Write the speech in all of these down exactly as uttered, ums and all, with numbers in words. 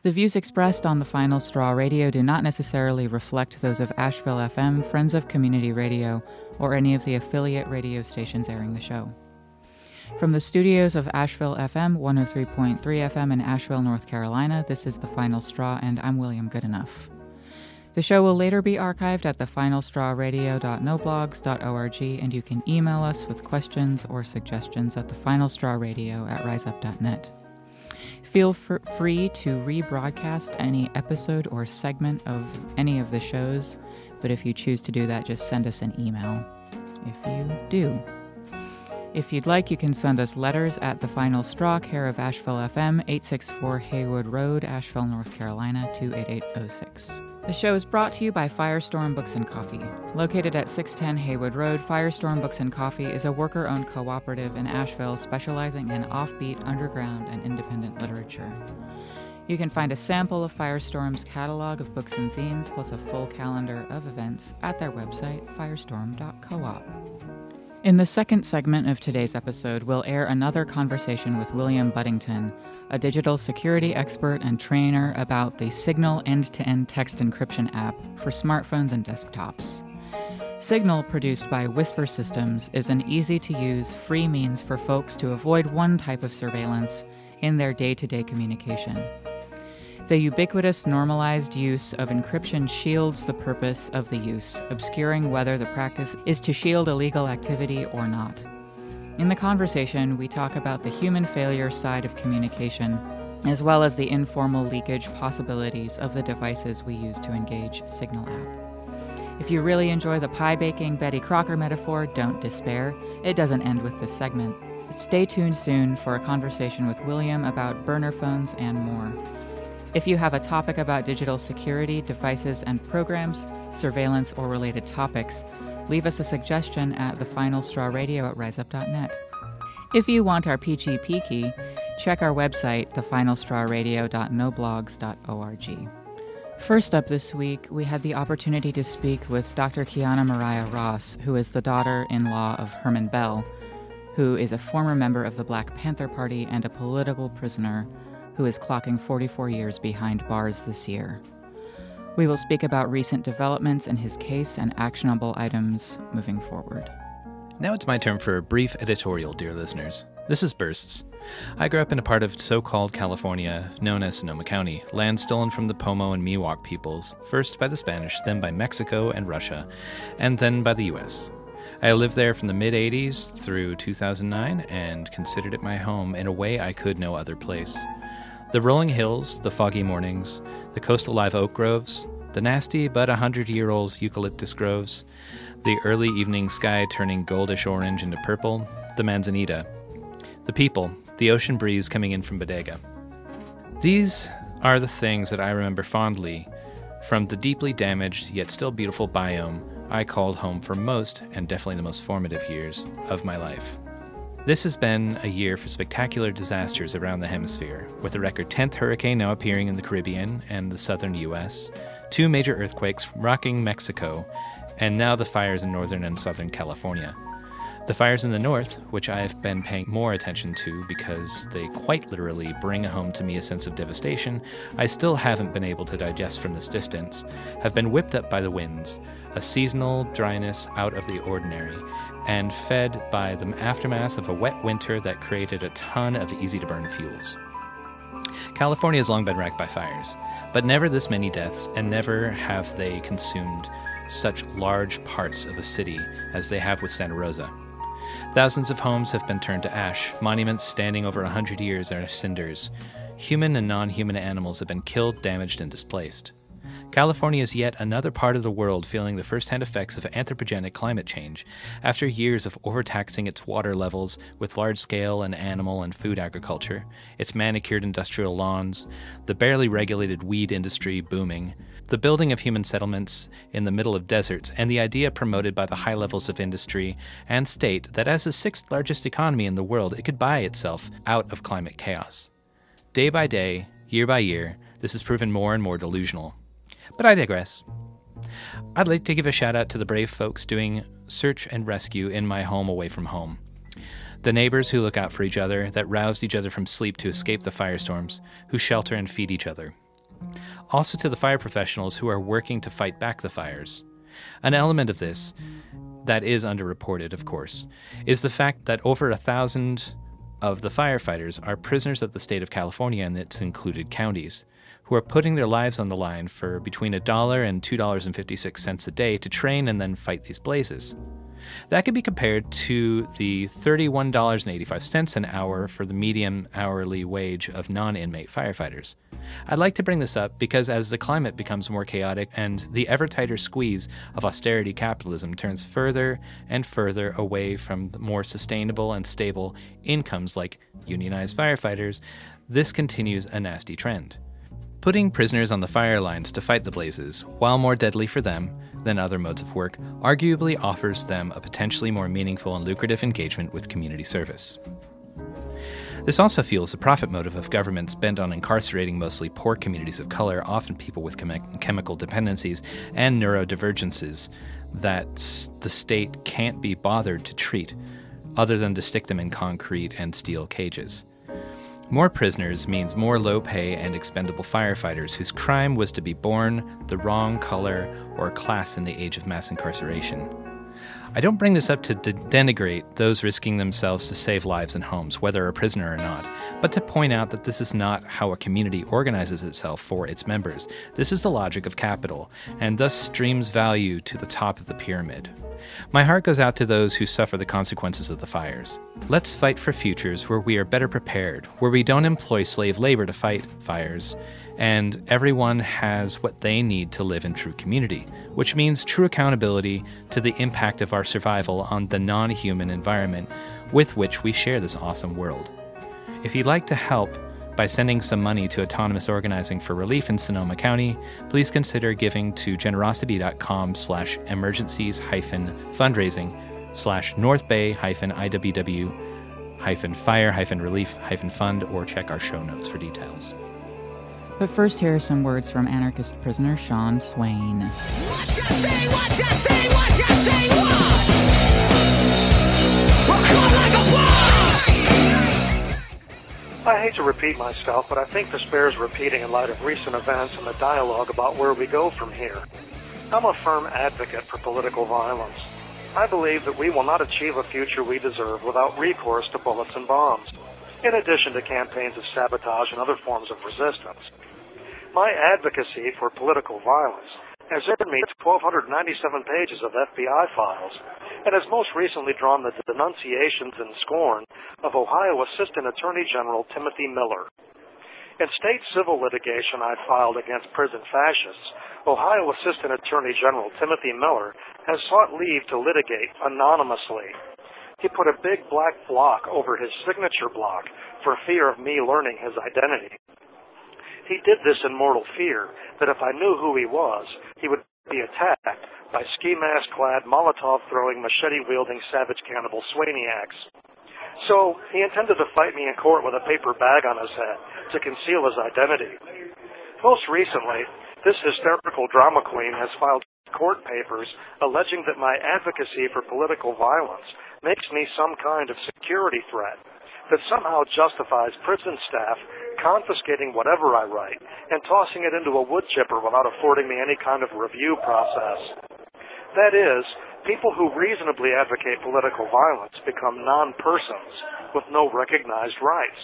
The views expressed on the Final Straw Radio do not necessarily reflect those of Asheville F M, Friends of Community Radio, or any of the affiliate radio stations airing the show. From the studios of Asheville F M, one oh three point three F M in Asheville, North Carolina, this is The Final Straw, and I'm William Goodenough. The show will later be archived at the final straw radio dot no blogs dot org, and you can email us with questions or suggestions at thefinailstrawradio at riseup dot net. Feel f- free to rebroadcast any episode or segment of any of the shows, but if you choose to do that, just send us an email. If you do. If you'd like, you can send us letters at The Final Straw, care of Asheville F M, eight sixty-four Haywood Road, Asheville, North Carolina, two eight eight oh six. The show is brought to you by Firestorm Books and Coffee. Located at six ten Haywood Road, Firestorm Books and Coffee is a worker-owned cooperative in Asheville specializing in offbeat, underground, and independent literature. You can find a sample of Firestorm's catalog of books and zines, plus a full calendar of events at their website, firestorm dot coop. In the second segment of today's episode, we'll air another conversation with William Budington, a digital security expert and trainer about the Signal end-to-end text encryption app for smartphones and desktops. Signal, produced by WhisperSys, is an easy-to-use, free means for folks to avoid one type of surveillance in their day-to-day communication. The ubiquitous normalized use of encryption shields the purpose of the use, obscuring whether the practice is to shield illegal activity or not. In the conversation, we talk about the human failure side of communication, as well as the informal leakage possibilities of the devices we use to engage Signal app. If you really enjoy the pie-baking Betty Crocker metaphor, don't despair. It doesn't end with this segment. Stay tuned soon for a conversation with William about burner phones and more. If you have a topic about digital security, devices and programs, surveillance, or related topics, leave us a suggestion at thefinailstrawradio at riseup dot net. If you want our peachy peeky, check our website, thefinailstrawradio dot no blogs dot org. First up this week, we had the opportunity to speak with Dr Kihana Mariah Ross, who is the daughter-in-law of Herman Bell, who is a former member of the Black Panther Party and a political prisoner who is clocking forty-four years behind bars this year. We will speak about recent developments in his case and actionable items moving forward. Now it's my turn for a brief editorial, dear listeners. This is Bursts. I grew up in a part of so-called California known as Sonoma County, land stolen from the Pomo and Miwok peoples, first by the Spanish, then by Mexico and Russia, and then by the U S. I lived there from the mid-eighties through two thousand nine and considered it my home in a way I could no other place. The rolling hills, the foggy mornings, the coastal live oak groves, the nasty but a hundred-year-old eucalyptus groves, the early evening sky turning goldish orange into purple, the manzanita, the people, the ocean breeze coming in from Bodega. These are the things that I remember fondly from the deeply damaged yet still beautiful biome I called home for most, and definitely the most formative years, of my life. This has been a year for spectacular disasters around the hemisphere, with a record tenth hurricane now appearing in the Caribbean and the southern U S, two major earthquakes rocking Mexico, and now the fires in northern and southern California. The fires in the north, which I have been paying more attention to because they quite literally bring home to me a sense of devastation I still haven't been able to digest from this distance, have been whipped up by the winds, a seasonal dryness out of the ordinary, and fed by the aftermath of a wet winter that created a ton of easy-to-burn fuels. California has long been wrecked by fires, but never this many deaths, and never have they consumed such large parts of a city as they have with Santa Rosa. Thousands of homes have been turned to ash, monuments standing over a hundred years are cinders. Human and non-human animals have been killed, damaged, and displaced. California is yet another part of the world feeling the first-hand effects of anthropogenic climate change, after years of overtaxing its water levels with large-scale and animal and food agriculture, its manicured industrial lawns, the barely regulated weed industry booming, the building of human settlements in the middle of deserts, and the idea promoted by the high levels of industry and state that as the sixth largest economy in the world, it could buy itself out of climate chaos. Day by day, year by year, this has proven more and more delusional. But I digress. I'd like to give a shout out to the brave folks doing search and rescue in my home away from home. The neighbors who look out for each other, that roused each other from sleep to escape the firestorms, who shelter and feed each other. Also to the fire professionals who are working to fight back the fires. An element of this, that is underreported, of course, is the fact that over a thousand of the firefighters are prisoners of the state of California and its included counties, who are putting their lives on the line for between a dollar and two dollars and fifty-six cents a day to train and then fight these blazes. That can be compared to the thirty-one dollars and eighty-five cents an hour for the median hourly wage of non-inmate firefighters. I'd like to bring this up because as the climate becomes more chaotic and the ever-tighter squeeze of austerity capitalism turns further and further away from the more sustainable and stable incomes like unionized firefighters, this continues a nasty trend. Putting prisoners on the fire lines to fight the blazes, while more deadly for them than other modes of work, arguably offers them a potentially more meaningful and lucrative engagement with community service. This also fuels the profit motive of governments bent on incarcerating mostly poor communities of color, often people with chem- chemical dependencies and neurodivergences that the state can't be bothered to treat, other than to stick them in concrete and steel cages. More prisoners means more low pay and expendable firefighters whose crime was to be born the wrong color or class in the age of mass incarceration. I don't bring this up to de- denigrate those risking themselves to save lives and homes, whether a prisoner or not, but to point out that this is not how a community organizes itself for its members. This is the logic of capital, and thus streams value to the top of the pyramid. My heart goes out to those who suffer the consequences of the fires. Let's fight for futures where we are better prepared, where we don't employ slave labor to fight fires, and everyone has what they need to live in true community, which means true accountability to the impact of our survival on the non-human environment with which we share this awesome world. If you'd like to help by sending some money to Autonomous Organizing for Relief in Sonoma County, please consider giving to generosity.com slash emergencies hyphen fundraising slash North Bay hyphen IWW hyphen fire hyphen relief hyphen fund, or check our show notes for details. But first, here are some words from anarchist prisoner Sean Swain. What you say, what you say, what you say, what? We're caught like a I hate to repeat myself, but I think this bears repeating in light of recent events and the dialogue about where we go from here. I'm a firm advocate for political violence. I believe that we will not achieve a future we deserve without recourse to bullets and bombs, in addition to campaigns of sabotage and other forms of resistance. My advocacy for political violence has earned me twelve ninety-seven pages of F B I files, and has most recently drawn the denunciations and scorn of Ohio Assistant Attorney General Timothy Miller. In state civil litigation I filed against prison fascists, Ohio Assistant Attorney General Timothy Miller has sought leave to litigate anonymously. He put a big black block over his signature block for fear of me learning his identity. He did this in mortal fear that if I knew who he was, he would be attacked by ski mask-clad, Molotov-throwing, machete-wielding, savage cannibal Swaniacs. So he intended to fight me in court with a paper bag on his head to conceal his identity. Most recently, this hysterical drama queen has filed court papers alleging that my advocacy for political violence makes me some kind of security threat that somehow justifies prison staff confiscating whatever I write and tossing it into a wood chipper without affording me any kind of review process. That is, people who reasonably advocate political violence become non-persons with no recognized rights.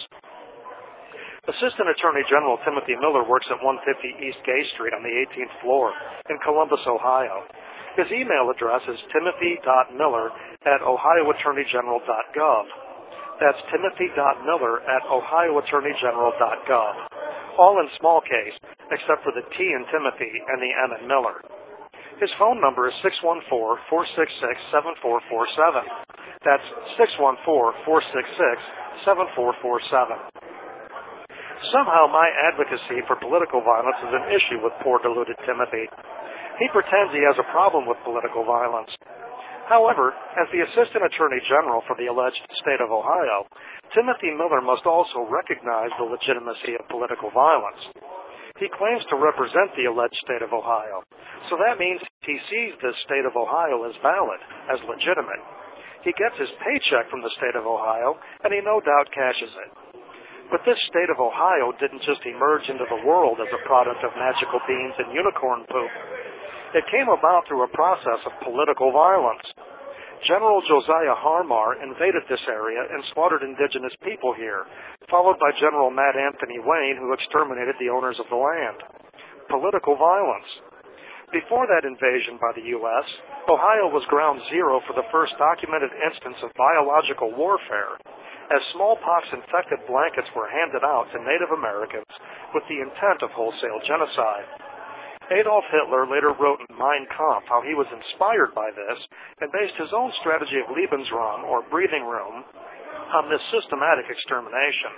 Assistant Attorney General Timothy Miller works at one fifty East Gay Street on the eighteenth floor in Columbus, Ohio. His email address is timothy dot miller at ohio attorney general dot gov. That's timothy dot miller at ohio attorney general dot gov. All in small case, except for the T in Timothy and the M in Miller. His phone number is six one four, four six six, seven four four seven. That's six one four, four six six, seven four four seven. Somehow my advocacy for political violence is an issue with poor deluded Timothy. He pretends he has a problem with political violence. However, as the Assistant Attorney General for the alleged state of Ohio, Timothy Miller must also recognize the legitimacy of political violence. He claims to represent the alleged state of Ohio, so that means he sees this state of Ohio as valid, as legitimate. He gets his paycheck from the state of Ohio, and he no doubt cashes it. But this state of Ohio didn't just emerge into the world as a product of magical beans and unicorn poop. It came about through a process of political violence. General Josiah Harmar invaded this area and slaughtered indigenous people here, followed by General Matt Anthony Wayne, who exterminated the owners of the land. Political violence. Before that invasion by the U S, Ohio was ground zero for the first documented instance of biological warfare, as smallpox-infected blankets were handed out to Native Americans with the intent of wholesale genocide. Adolf Hitler later wrote in Mein Kampf how he was inspired by this and based his own strategy of Lebensraum, or breathing room, on this systematic extermination.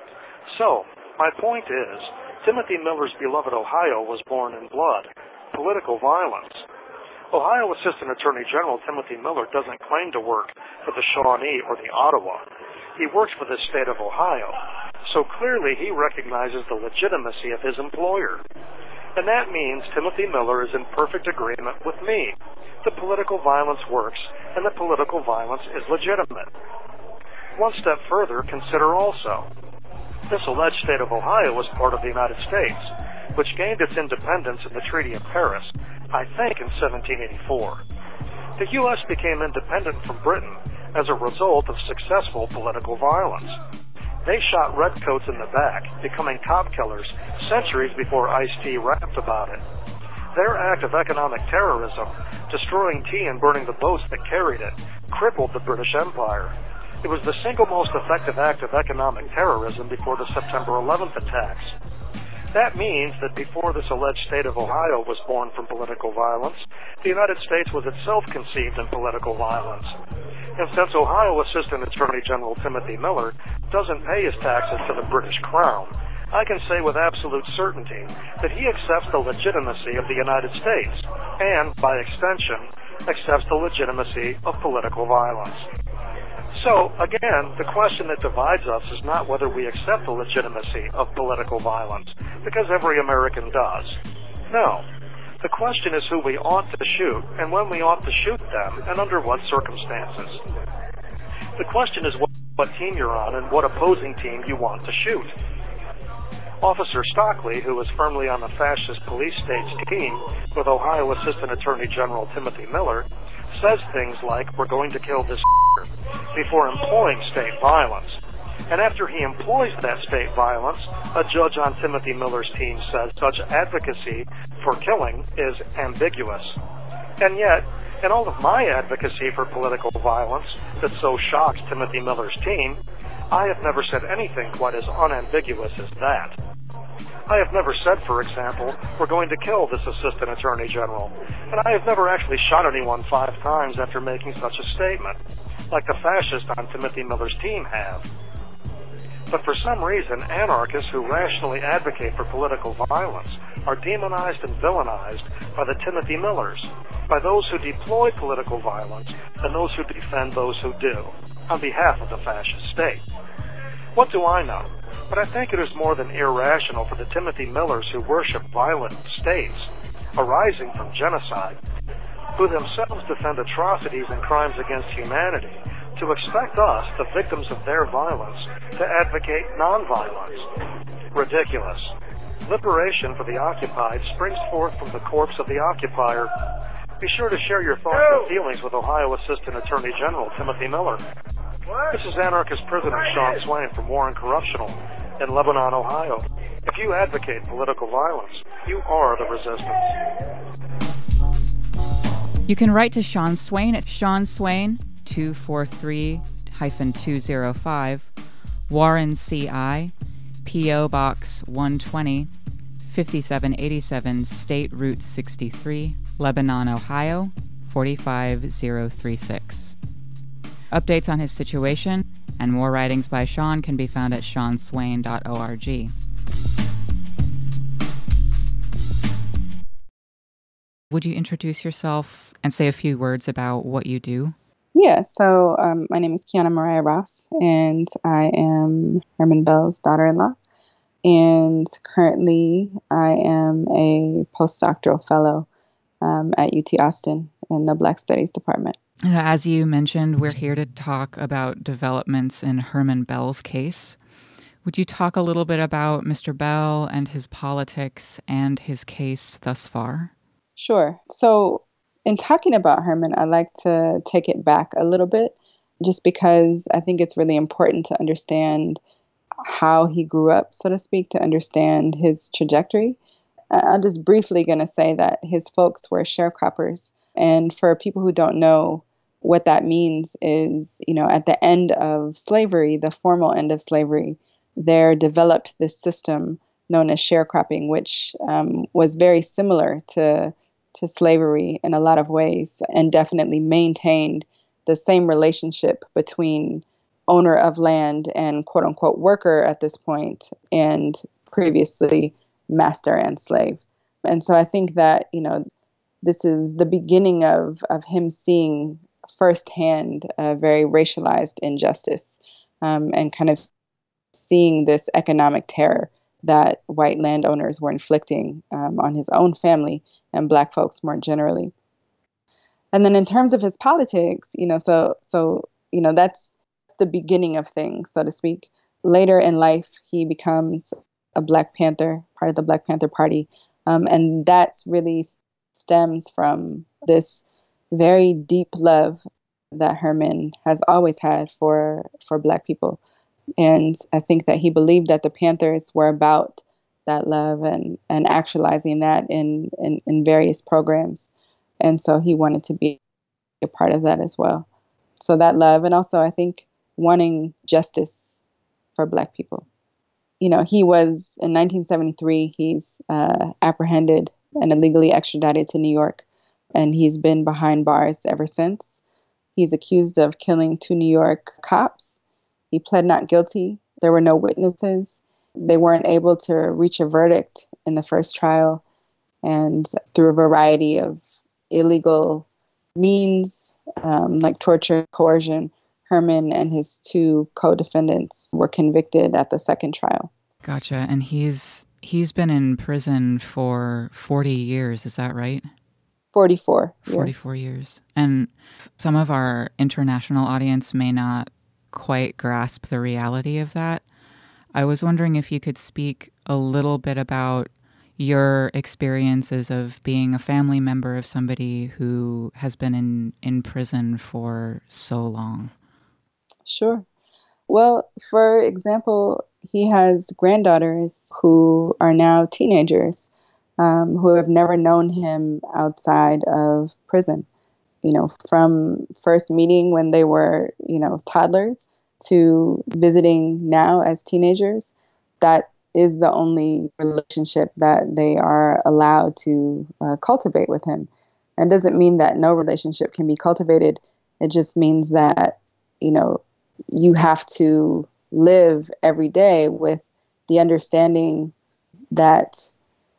So, my point is, Timothy Miller's beloved Ohio was born in blood, political violence. Ohio Assistant Attorney General Timothy Miller doesn't claim to work for the Shawnee or the Ottawa. He works for the state of Ohio, so clearly he recognizes the legitimacy of his employer. And that means Timothy Miller is in perfect agreement with me. The political violence works, and the political violence is legitimate. One step further, consider also, this alleged state of Ohio was part of the United States, which gained its independence in the Treaty of Paris, I think in seventeen eighty-four. The U S became independent from Britain as a result of successful political violence. They shot redcoats in the back, becoming cop killers centuries before Ice-T rapped about it. Their act of economic terrorism, destroying tea and burning the boats that carried it, crippled the British Empire. It was the single most effective act of economic terrorism before the September eleventh attacks. That means that before this alleged state of Ohio was born from political violence, the United States was itself conceived in political violence. And since Ohio Assistant Attorney General Timothy Miller doesn't pay his taxes to the British Crown, I can say with absolute certainty that he accepts the legitimacy of the United States, and, by extension, accepts the legitimacy of political violence. So, again, the question that divides us is not whether we accept the legitimacy of political violence, because every American does. No. The question is who we ought to shoot, and when we ought to shoot them, and under what circumstances. The question is what, what team you're on and what opposing team you want to shoot. Officer Stockley, who is firmly on the fascist police state's team with Ohio Assistant Attorney General Timothy Miller, says things like, "We're going to kill this before employing state violence. And after he employs that state violence, a judge on Timothy Miller's team says such advocacy for killing is ambiguous. And yet, in all of my advocacy for political violence that so shocks Timothy Miller's team, I have never said anything quite as unambiguous as that. I have never said, for example, we're going to kill this Assistant Attorney General, and I have never actually shot anyone five times after making such a statement, like the fascists on Timothy Miller's team have. But for some reason, anarchists who rationally advocate for political violence are demonized and villainized by the Timothy Millers, by those who deploy political violence and those who defend those who do, on behalf of the fascist state. What do I know? But I think it is more than irrational for the Timothy Millers who worship violent states, arising from genocide, who themselves defend atrocities and crimes against humanity, to expect us, the victims of their violence, to advocate nonviolence. Ridiculous. Liberation for the occupied springs forth from the corpse of the occupier. Be sure to share your thoughts and feelings with Ohio Assistant Attorney General Timothy Miller. This is anarchist prisoner Sean Swain from War and Corruptional in Lebanon, Ohio. If you advocate political violence, you are the resistance. You can write to Sean Swain at Sean Swain, two four three two zero five, Warren C I, P O Box one twenty, fifty-seven eighty-seven, State Route sixty-three, Lebanon, Ohio, four five zero three six. Updates on his situation and more writings by Sean can be found at sean swain dot org. Would you introduce yourself and say a few words about what you do? Yeah, so um, my name is Kihana Mariah Ross, and I am Herman Bell's daughter-in-law. And currently, I am a postdoctoral fellow um, at U T Austin in the Black Studies Department. As you mentioned, we're here to talk about developments in Herman Bell's case, Would you talk a little bit about Mister Bell and his politics and his case thus far? Sure. So in talking about Herman, I like to take it back a little bit, just because I think it's really important to understand how he grew up, so to speak, to understand his trajectory. I'm just briefly going to say that his folks were sharecroppers. And for people who don't know what that means is, you know, at the end of slavery, the formal end of slavery, there developed this system known as sharecropping, which um, was very similar to to slavery in a lot of ways, and definitely maintained the same relationship between owner of land and quote unquote worker at this point, and previously master and slave. And so I think that, you know, this is the beginning of, of him seeing firsthand a very racialized injustice, um, and kind of seeing this economic terror that white landowners were inflicting um, on his own family and Black folks more generally. And then in terms of his politics, you know, so, so you know, that's the beginning of things, so to speak. Later in life, he becomes a Black Panther, part of the Black Panther Party. Um, and that's really stems from this very deep love that Herman has always had for, for Black people. And I think that he believed that the Panthers were about that love and, and actualizing that in, in, in various programs. And so he wanted to be a part of that as well. So that love, and also I think wanting justice for Black people. You know, he was, in nineteen seventy-three, he's uh, apprehended and illegally extradited to New York, and he's been behind bars ever since. He's accused of killing two New York cops. He pled not guilty. There were no witnesses. They weren't able to reach a verdict in the first trial. And through a variety of illegal means, um, like torture, coercion, Herman and his two co-defendants were convicted at the second trial. Gotcha. And he's he's been in prison for forty years, is that right? forty-four years. forty-four years. And some of our international audience may not quite grasp the reality of that. I was wondering if you could speak a little bit about your experiences of being a family member of somebody who has been in, in prison for so long. Sure. Well, for example, he has granddaughters who are now teenagers, um, who have never known him outside of prison. You know, from first meeting when they were, you know, toddlers to visiting now as teenagers, that is the only relationship that they are allowed to uh, cultivate with him. And doesn't mean that no relationship can be cultivated. It just means that, you know, you have to live every day with the understanding that,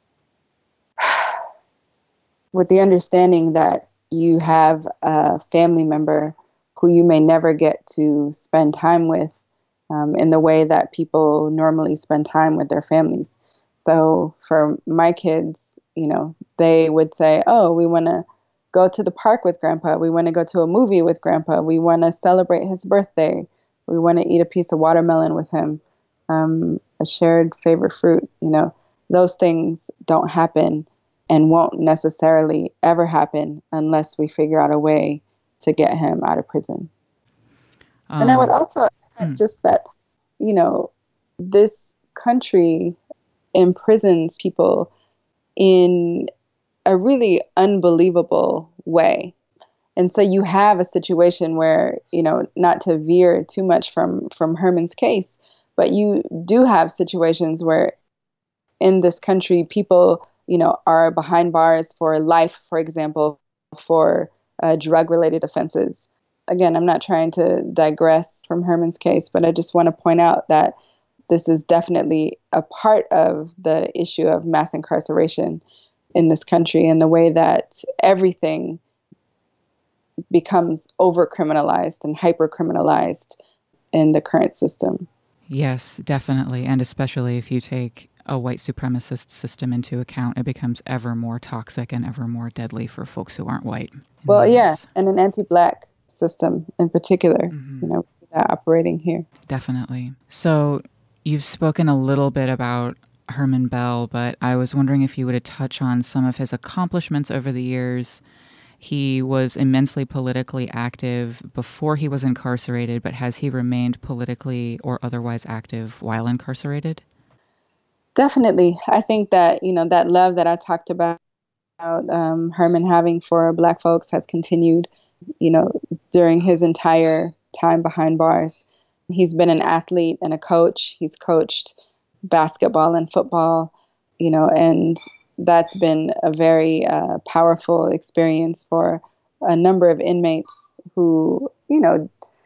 with the understanding that you have a family member who you may never get to spend time with um, in the way that people normally spend time with their families. So for my kids, you know, they would say, oh, we want to go to the park with Grandpa. We want to go to a movie with Grandpa. We want to celebrate his birthday. We want to eat a piece of watermelon with him, um, a shared favorite fruit. You know, those things don't happen and won't necessarily ever happen unless we figure out a way to get him out of prison. Um, and I would also add hmm. just that, you know, this country imprisons people in a really unbelievable way. And so you have a situation where, you know, not to veer too much from, from Herman's case, but you do have situations where in this country, people, you know, are behind bars for life, for example, for uh, drug-related offenses. Again, I'm not trying to digress from Herman's case, but I just want to point out that this is definitely a part of the issue of mass incarceration in this country, and the way that everything becomes over-criminalized and hyper-criminalized in the current system. Yes, definitely. And especially if you take a white supremacist system into account, it becomes ever more toxic and ever more deadly for folks who aren't white. Well, yeah, and an anti-Black system in particular, mm-hmm. you know, that operating here. Definitely. So You've spoken a little bit about Herman Bell, but I was wondering if you would touch on some of his accomplishments over the years. He was immensely politically active before he was incarcerated, but has he remained politically or otherwise active while incarcerated? Definitely. I think that, you know, that love that I talked about, um, Herman having for Black folks has continued, you know, during his entire time behind bars. He's been an athlete and a coach. He's coached basketball and football, you know, and that's been a very uh, powerful experience for a number of inmates who, you know,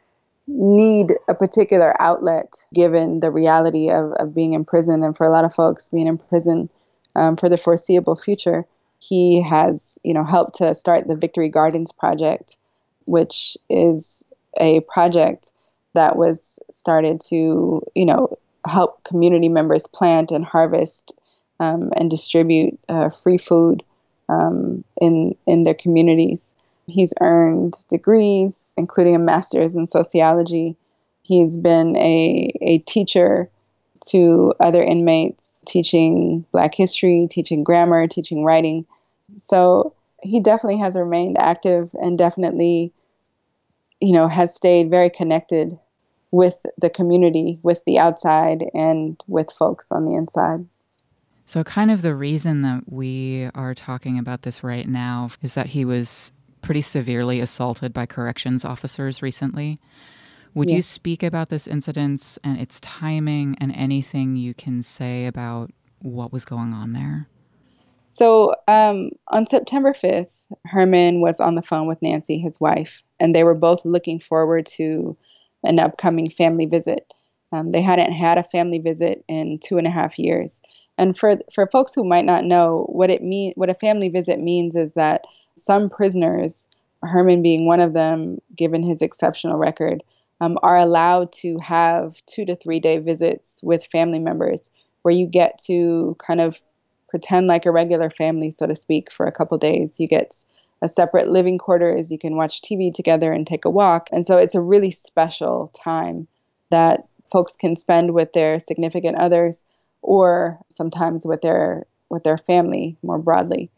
need a particular outlet given the reality of, of being in prison. And for a lot of folks being in prison um, for the foreseeable future, he has, you know, helped to start the Victory Gardens Project, which is a project that was started to, you know, help community members plant and harvest um, and distribute uh, free food um, in in their communities. He's earned degrees, including a master's in sociology. He's been a, a teacher to other inmates, teaching Black history, teaching grammar, teaching writing. So he definitely has remained active and definitely, you know, has stayed very connected with the community, with the outside, and with folks on the inside. So kind of the reason that we are talking about this right now is that he was pretty severely assaulted by corrections officers recently. Would yes. you speak about this incident and its timing and anything you can say about what was going on there? So um, on September fifth, Herman was on the phone with Nancy, his wife, and they were both looking forward to an upcoming family visit. Um, they hadn't had a family visit in two and a half years. And for for folks who might not know, what it mean, what a family visit means is that some prisoners, Herman being one of them, given his exceptional record, um, are allowed to have two to three day visits with family members where you get to kind of pretend like a regular family, so to speak, for a couple days. You get a separate living quarters, you can watch T V together and take a walk. And so it's a really special time that folks can spend with their significant others or sometimes with their with their family more broadly.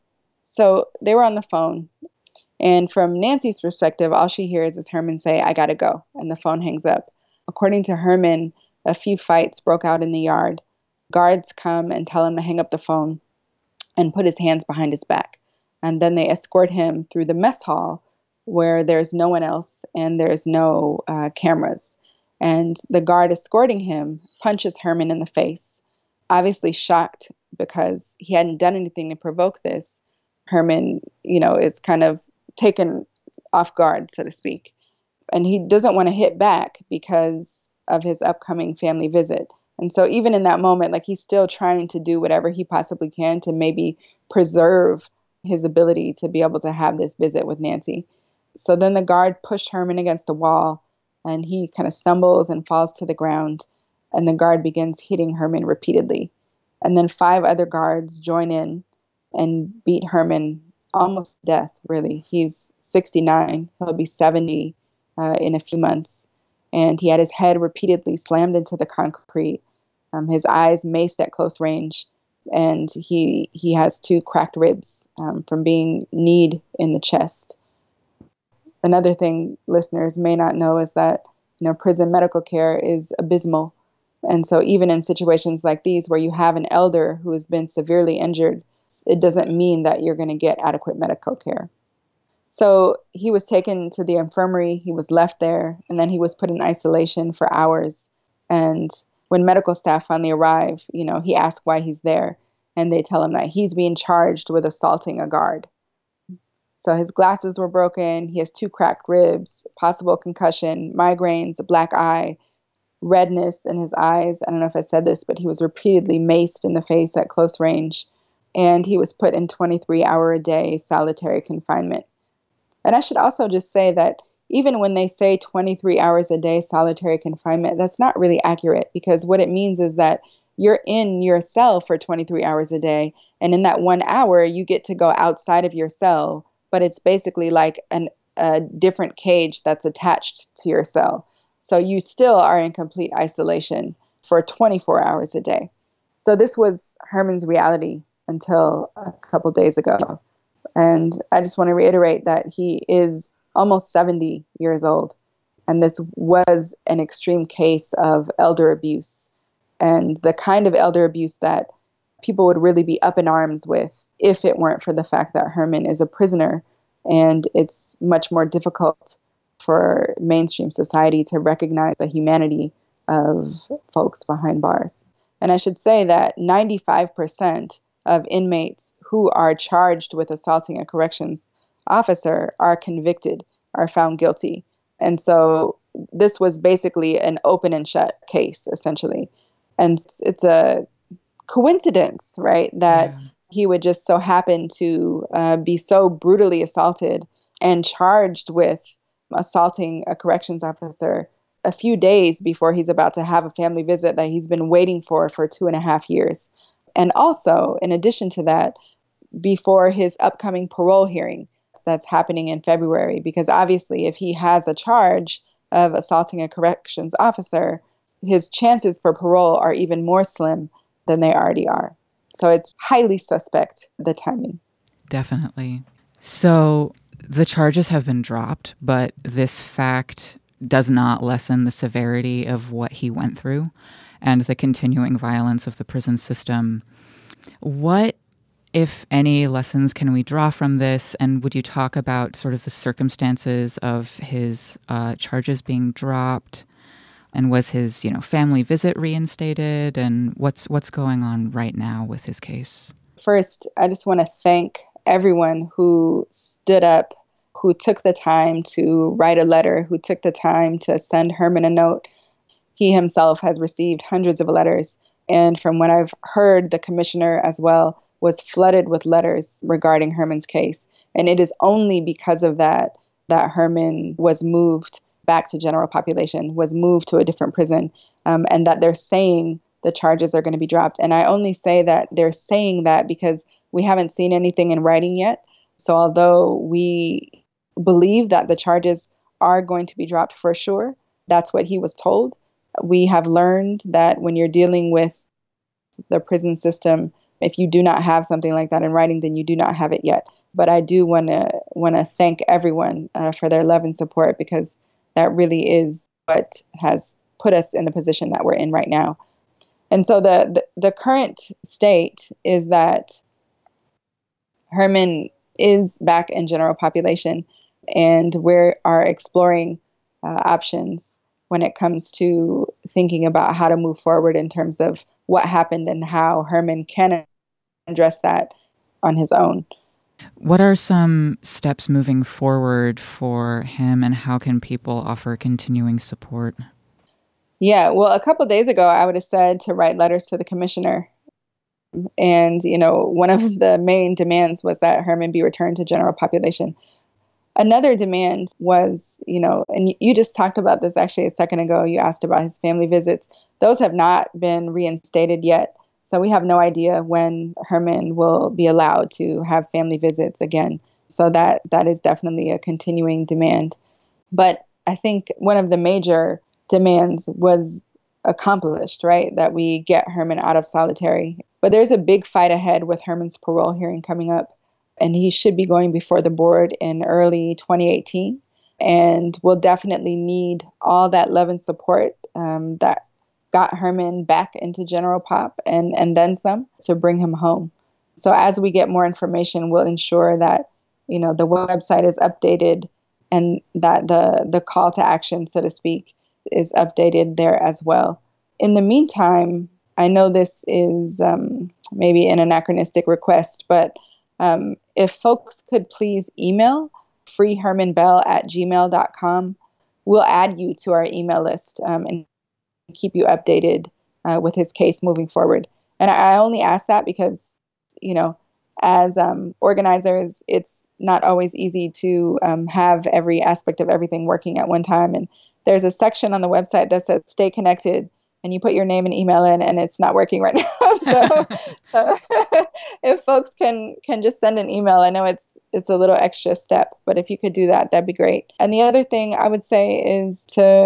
So they were on the phone. And from Nancy's perspective, all she hears is Herman say, "I gotta go," and the phone hangs up. According to Herman, a few fights broke out in the yard. Guards come and tell him to hang up the phone and put his hands behind his back. And then they escort him through the mess hall where there's no one else and there's no uh, cameras. And the guard escorting him punches Herman in the face, obviously shocked because he hadn't done anything to provoke this. Herman, you know, is kind of taken off guard, so to speak. And he doesn't want to hit back because of his upcoming family visit. And so even in that moment, like he's still trying to do whatever he possibly can to maybe preserve his ability to be able to have this visit with Nancy. So then the guard pushed Herman against the wall and he kind of stumbles and falls to the ground. And the guard begins hitting Herman repeatedly. And then five other guards join in and beat Herman almost to death, really. He's sixty-nine. He'll be seventy uh, in a few months. And he had his head repeatedly slammed into the concrete, um, his eyes maced at close range, and he he has two cracked ribs um, from being kneed in the chest. Another thing listeners may not know is that, you know, prison medical care is abysmal. And so even in situations like these where you have an elder who has been severely injured, it doesn't mean that you're going to get adequate medical care. So he was taken to the infirmary, he was left there, and then he was put in isolation for hours. And when medical staff finally arrive, you know, he asks why he's there, and they tell him that he's being charged with assaulting a guard. So his glasses were broken, he has two cracked ribs, possible concussion, migraines, a black eye, redness in his eyes. I don't know if I said this, but he was repeatedly maced in the face at close range, and he was put in twenty-three hour a day solitary confinement. And I should also just say that even when they say twenty-three hours a day solitary confinement, that's not really accurate, because what it means is that you're in your cell for twenty-three hours a day, and in that one hour, you get to go outside of your cell, but it's basically like an, a different cage that's attached to your cell. So you still are in complete isolation for twenty-four hours a day. So this was Herman's reality until a couple days ago. And I just want to reiterate that he is almost seventy years old. And this was an extreme case of elder abuse, and the kind of elder abuse that people would really be up in arms with if it weren't for the fact that Herman is a prisoner, and it's much more difficult for mainstream society to recognize the humanity of folks behind bars. And I should say that ninety-five percent of inmates who are charged with assaulting a corrections officer are convicted, are found guilty. And so this was basically an open and shut case, essentially. And it's, it's a coincidence, right, that yeah. he would just so happen to uh, be so brutally assaulted and charged with assaulting a corrections officer a few days before he's about to have a family visit that he's been waiting for for two and a half years. And also, in addition to that, before his upcoming parole hearing that's happening in February, because obviously if he has a charge of assaulting a corrections officer, his chances for parole are even more slim than they already are. So it's highly suspect, the timing. Definitely. So the charges have been dropped, but this fact does not lessen the severity of what he went through and the continuing violence of the prison system. What, if any, lessons can we draw from this? And would you talk about sort of the circumstances of his uh, charges being dropped? And was his, you know, family visit reinstated? And what's what's going on right now with his case? First, I just want to thank everyone who stood up, who took the time to write a letter, who took the time to send Herman a note. He himself has received hundreds of letters. And from what I've heard, the commissioner as well was flooded with letters regarding Herman's case. And it is only because of that that Herman was moved back to general population, was moved to a different prison, um, and that they're saying the charges are going to be dropped. And I only say that they're saying that because we haven't seen anything in writing yet. So although we believe that the charges are going to be dropped for sure, that's what he was told. We have learned that when you're dealing with the prison system, if you do not have something like that in writing, then you do not have it yet. But I do want to want to thank everyone uh, for their love and support, because that really is what has put us in the position that we're in right now. And so the, the, the current state is that Herman is back in general population, and we are exploring uh, options when it comes to thinking about how to move forward in terms of what happened and how Herman can address that on his own. What are some steps moving forward for him, and how can people offer continuing support? Yeah, well, a couple of days ago, I would have said to write letters to the commissioner. And, you know, one of the main demands was that Herman be returned to general population. Another demand was, you know, and you just talked about this actually a second ago, you asked about his family visits. Those have not been reinstated yet. So we have no idea when Herman will be allowed to have family visits again. So that that is definitely a continuing demand. But I think one of the major demands was accomplished, right? That we get Herman out of solitary. But there's a big fight ahead with Herman's parole hearing coming up. And he should be going before the board in early twenty eighteen. And we'll definitely need all that love and support um, that got Herman back into general pop and, and then some to bring him home. So as we get more information, we'll ensure that, you know, the website is updated and that the, the call to action, so to speak, is updated there as well. In the meantime, I know this is um, maybe an anachronistic request, but um, if folks could please email freehermanbell at gmail dot com, we'll add you to our email list um, and keep you updated uh, with his case moving forward. And I only ask that because, you know, as um, organizers, it's not always easy to um, have every aspect of everything working at one time. And there's a section on the website that says stay connected, and you put your name and email in, and it's not working right now. so so if folks can can just send an email, I know it's it's a little extra step, but if you could do that, that'd be great. And the other thing I would say is to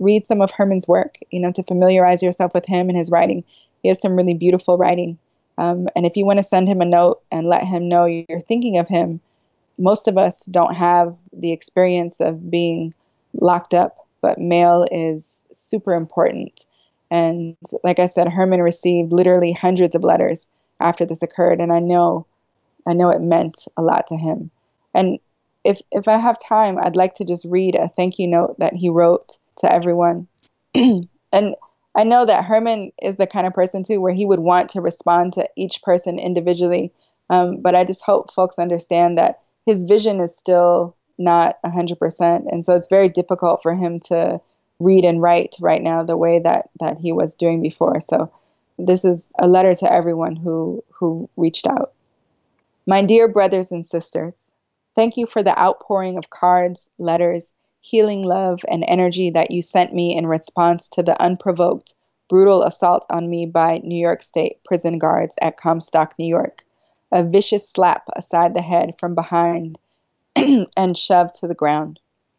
read some of Herman's work, you know, to familiarize yourself with him and his writing. He has some really beautiful writing. Um, and if you want to send him a note and let him know you're thinking of him, most of us don't have the experience of being locked up, but mail is super important. And like I said, Herman received literally hundreds of letters after this occurred, and I know, I know it meant a lot to him. And if if I have time, I'd like to just read a thank you note that he wrote to everyone. And I know that Herman is the kind of person too where he would want to respond to each person individually, um, but I just hope folks understand that his vision is still not one hundred percent, and so it's very difficult for him to read and write right now the way that, that he was doing before. So this is a letter to everyone who, who reached out. My dear brothers and sisters, thank you for the outpouring of cards, letters, healing love, and energy that you sent me in response to the unprovoked, brutal assault on me by New York State prison guards at Comstock, New York. A vicious slap aside the head from behind and shoved to the ground.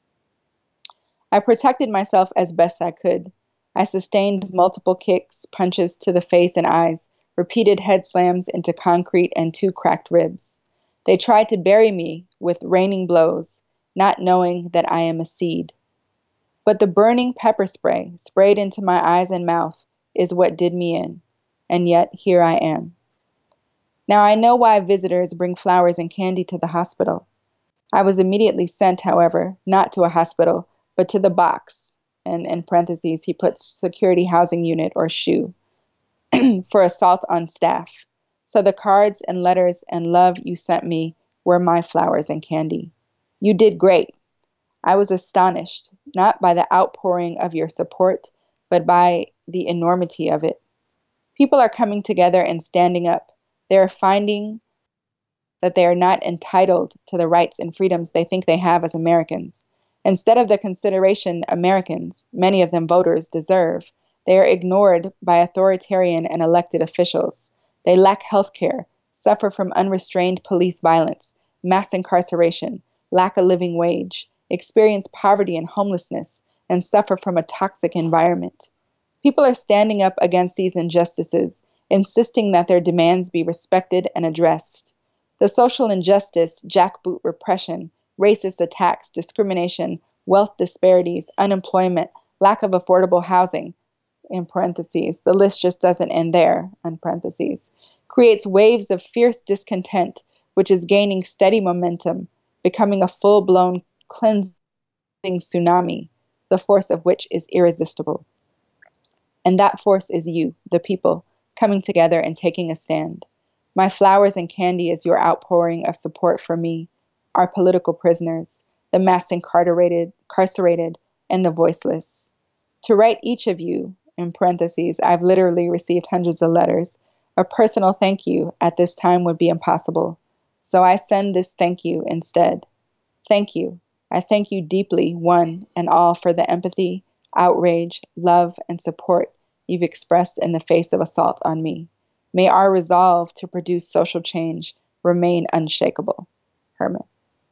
I protected myself as best I could. I sustained multiple kicks, punches to the face and eyes, repeated head slams into concrete and two cracked ribs. They tried to bury me with raining blows, not knowing that I am a seed. But the burning pepper spray sprayed into my eyes and mouth is what did me in, and yet here I am. Now I know why visitors bring flowers and candy to the hospital. I was immediately sent, however, not to a hospital, but to the box, and in parentheses he puts security housing unit or S H U, for assault on staff. So the cards and letters and love you sent me were my flowers and candy. You did great. I was astonished, not by the outpouring of your support, but by the enormity of it. People are coming together and standing up. They are finding that they are not entitled to the rights and freedoms they think they have as Americans. Instead of the consideration Americans, many of them voters, deserve, they are ignored by authoritarian and elected officials. They lack health care, suffer from unrestrained police violence, mass incarceration, lack a living wage, experience poverty and homelessness, and suffer from a toxic environment. People are standing up against these injustices, insisting that their demands be respected and addressed. The social injustice, jackboot repression, racist attacks, discrimination, wealth disparities, unemployment, lack of affordable housing, in parentheses, the list just doesn't end there, in parentheses, creates waves of fierce discontent, which is gaining steady momentum, becoming a full-blown cleansing tsunami, the force of which is irresistible. And that force is you, the people, coming together and taking a stand. My flowers and candy is your outpouring of support for me, our political prisoners, the mass incarcerated, incarcerated, and the voiceless. To write each of you, in parentheses, I've literally received hundreds of letters, a personal thank you at this time would be impossible. So I send this thank you instead. Thank you. I thank you deeply, one and all, for the empathy, outrage, love, and support you've expressed in the face of assault on me. May our resolve to produce social change remain unshakable. Herman.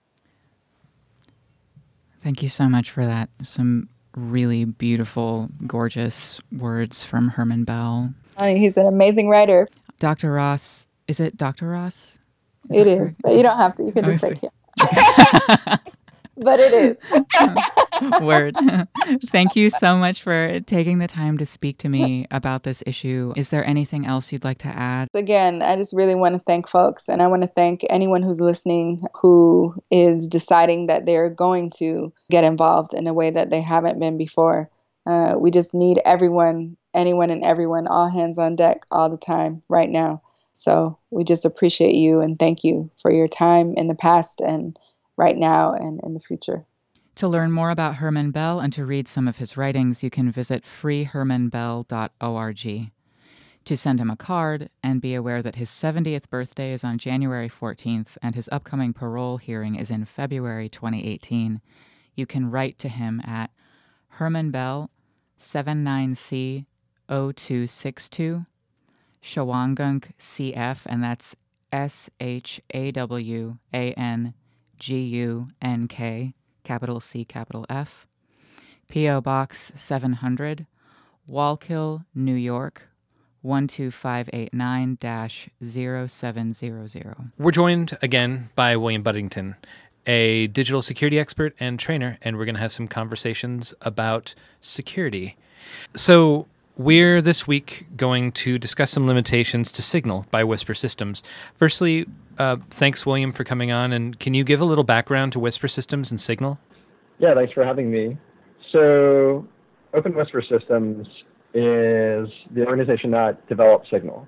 Thank you so much for that. Some really beautiful, gorgeous words from Herman Bell. Oh, he's an amazing writer. Doctor Ross, is it Doctor Ross? Is it is, correct? But you don't have to. You can just oh, say yeah. But it is. Word. Thank you so much for taking the time to speak to me about this issue. Is there anything else you'd like to add? Again, I just really want to thank folks, and I want to thank anyone who's listening who is deciding that they're going to get involved in a way that they haven't been before. Uh, we just need everyone, anyone and everyone, all hands on deck all the time right now. So we just appreciate you and thank you for your time in the past and right now and in the future. To learn more about Herman Bell and to read some of his writings, you can visit free herman bell dot org. To send him a card and be aware that his seventieth birthday is on January fourteenth and his upcoming parole hearing is in February twenty eighteen, you can write to him at Herman Bell, seven nine C zero two six two, Shawangunk C F, and that's S H A W A N G U N K, capital C, capital F, P O. Box seven hundred, Wallkill, New York, one two five eight nine dash zero seven zero zero. We're joined again by William Budington, a digital security expert and trainer, and we're going to have some conversations about security. So we're this week going to discuss some limitations to Signal by Whisper Systems. Firstly, uh, thanks, William, for coming on, and can you give a little background to Whisper Systems and Signal? Yeah, thanks for having me. So Open Whisper Systems is the organization that developed Signal.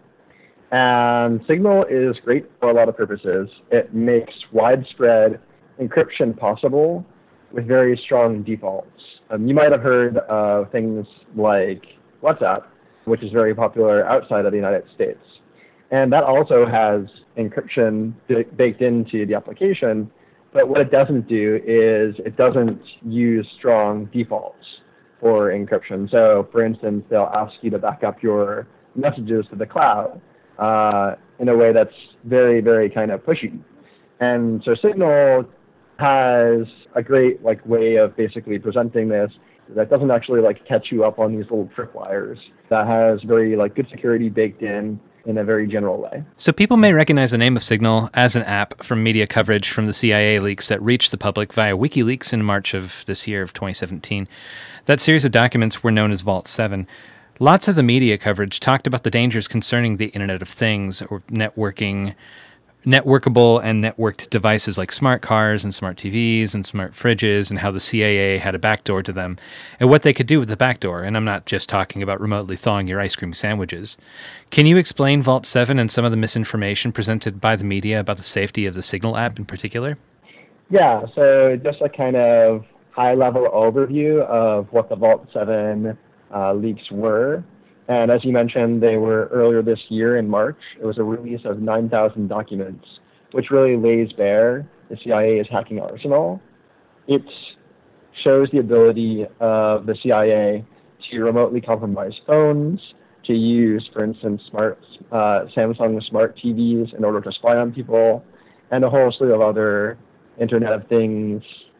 And Signal is great for a lot of purposes. It makes widespread encryption possible with very strong defaults. Um, you might have heard of things like WhatsApp, which is very popular outside of the United States. And that also has encryption b- baked into the application, but what it doesn't do is it doesn't use strong defaults for encryption. So, for instance, they'll ask you to back up your messages to the cloud uh, in a way that's very, very kind of pushy. And so Signal has a great like way of basically presenting this that doesn't actually like catch you up on these little tripwires, that has very like good security baked in in a very general way. So people may recognize the name of Signal as an app from media coverage from the C I A leaks that reached the public via WikiLeaks in March of this year of twenty seventeen. That series of documents were known as Vault seven. Lots of the media coverage talked about the dangers concerning the Internet of Things, or networking, networkable and networked devices like smart cars and smart T Vs and smart fridges, and how the C I A had a backdoor to them and what they could do with the backdoor. And I'm not just talking about remotely thawing your ice cream sandwiches. Can you explain Vault seven and some of the misinformation presented by the media about the safety of the Signal app in particular? Yeah, so just a kind of high-level overview of what the Vault seven uh, leaks were. And as you mentioned, they were earlier this year in March. It was a release of nine thousand documents, which really lays bare the C I A's hacking arsenal. It shows the ability of the C I A to remotely compromise phones, to use, for instance, smart uh, Samsung smart T Vs in order to spy on people, and a whole slew of other Internet of Things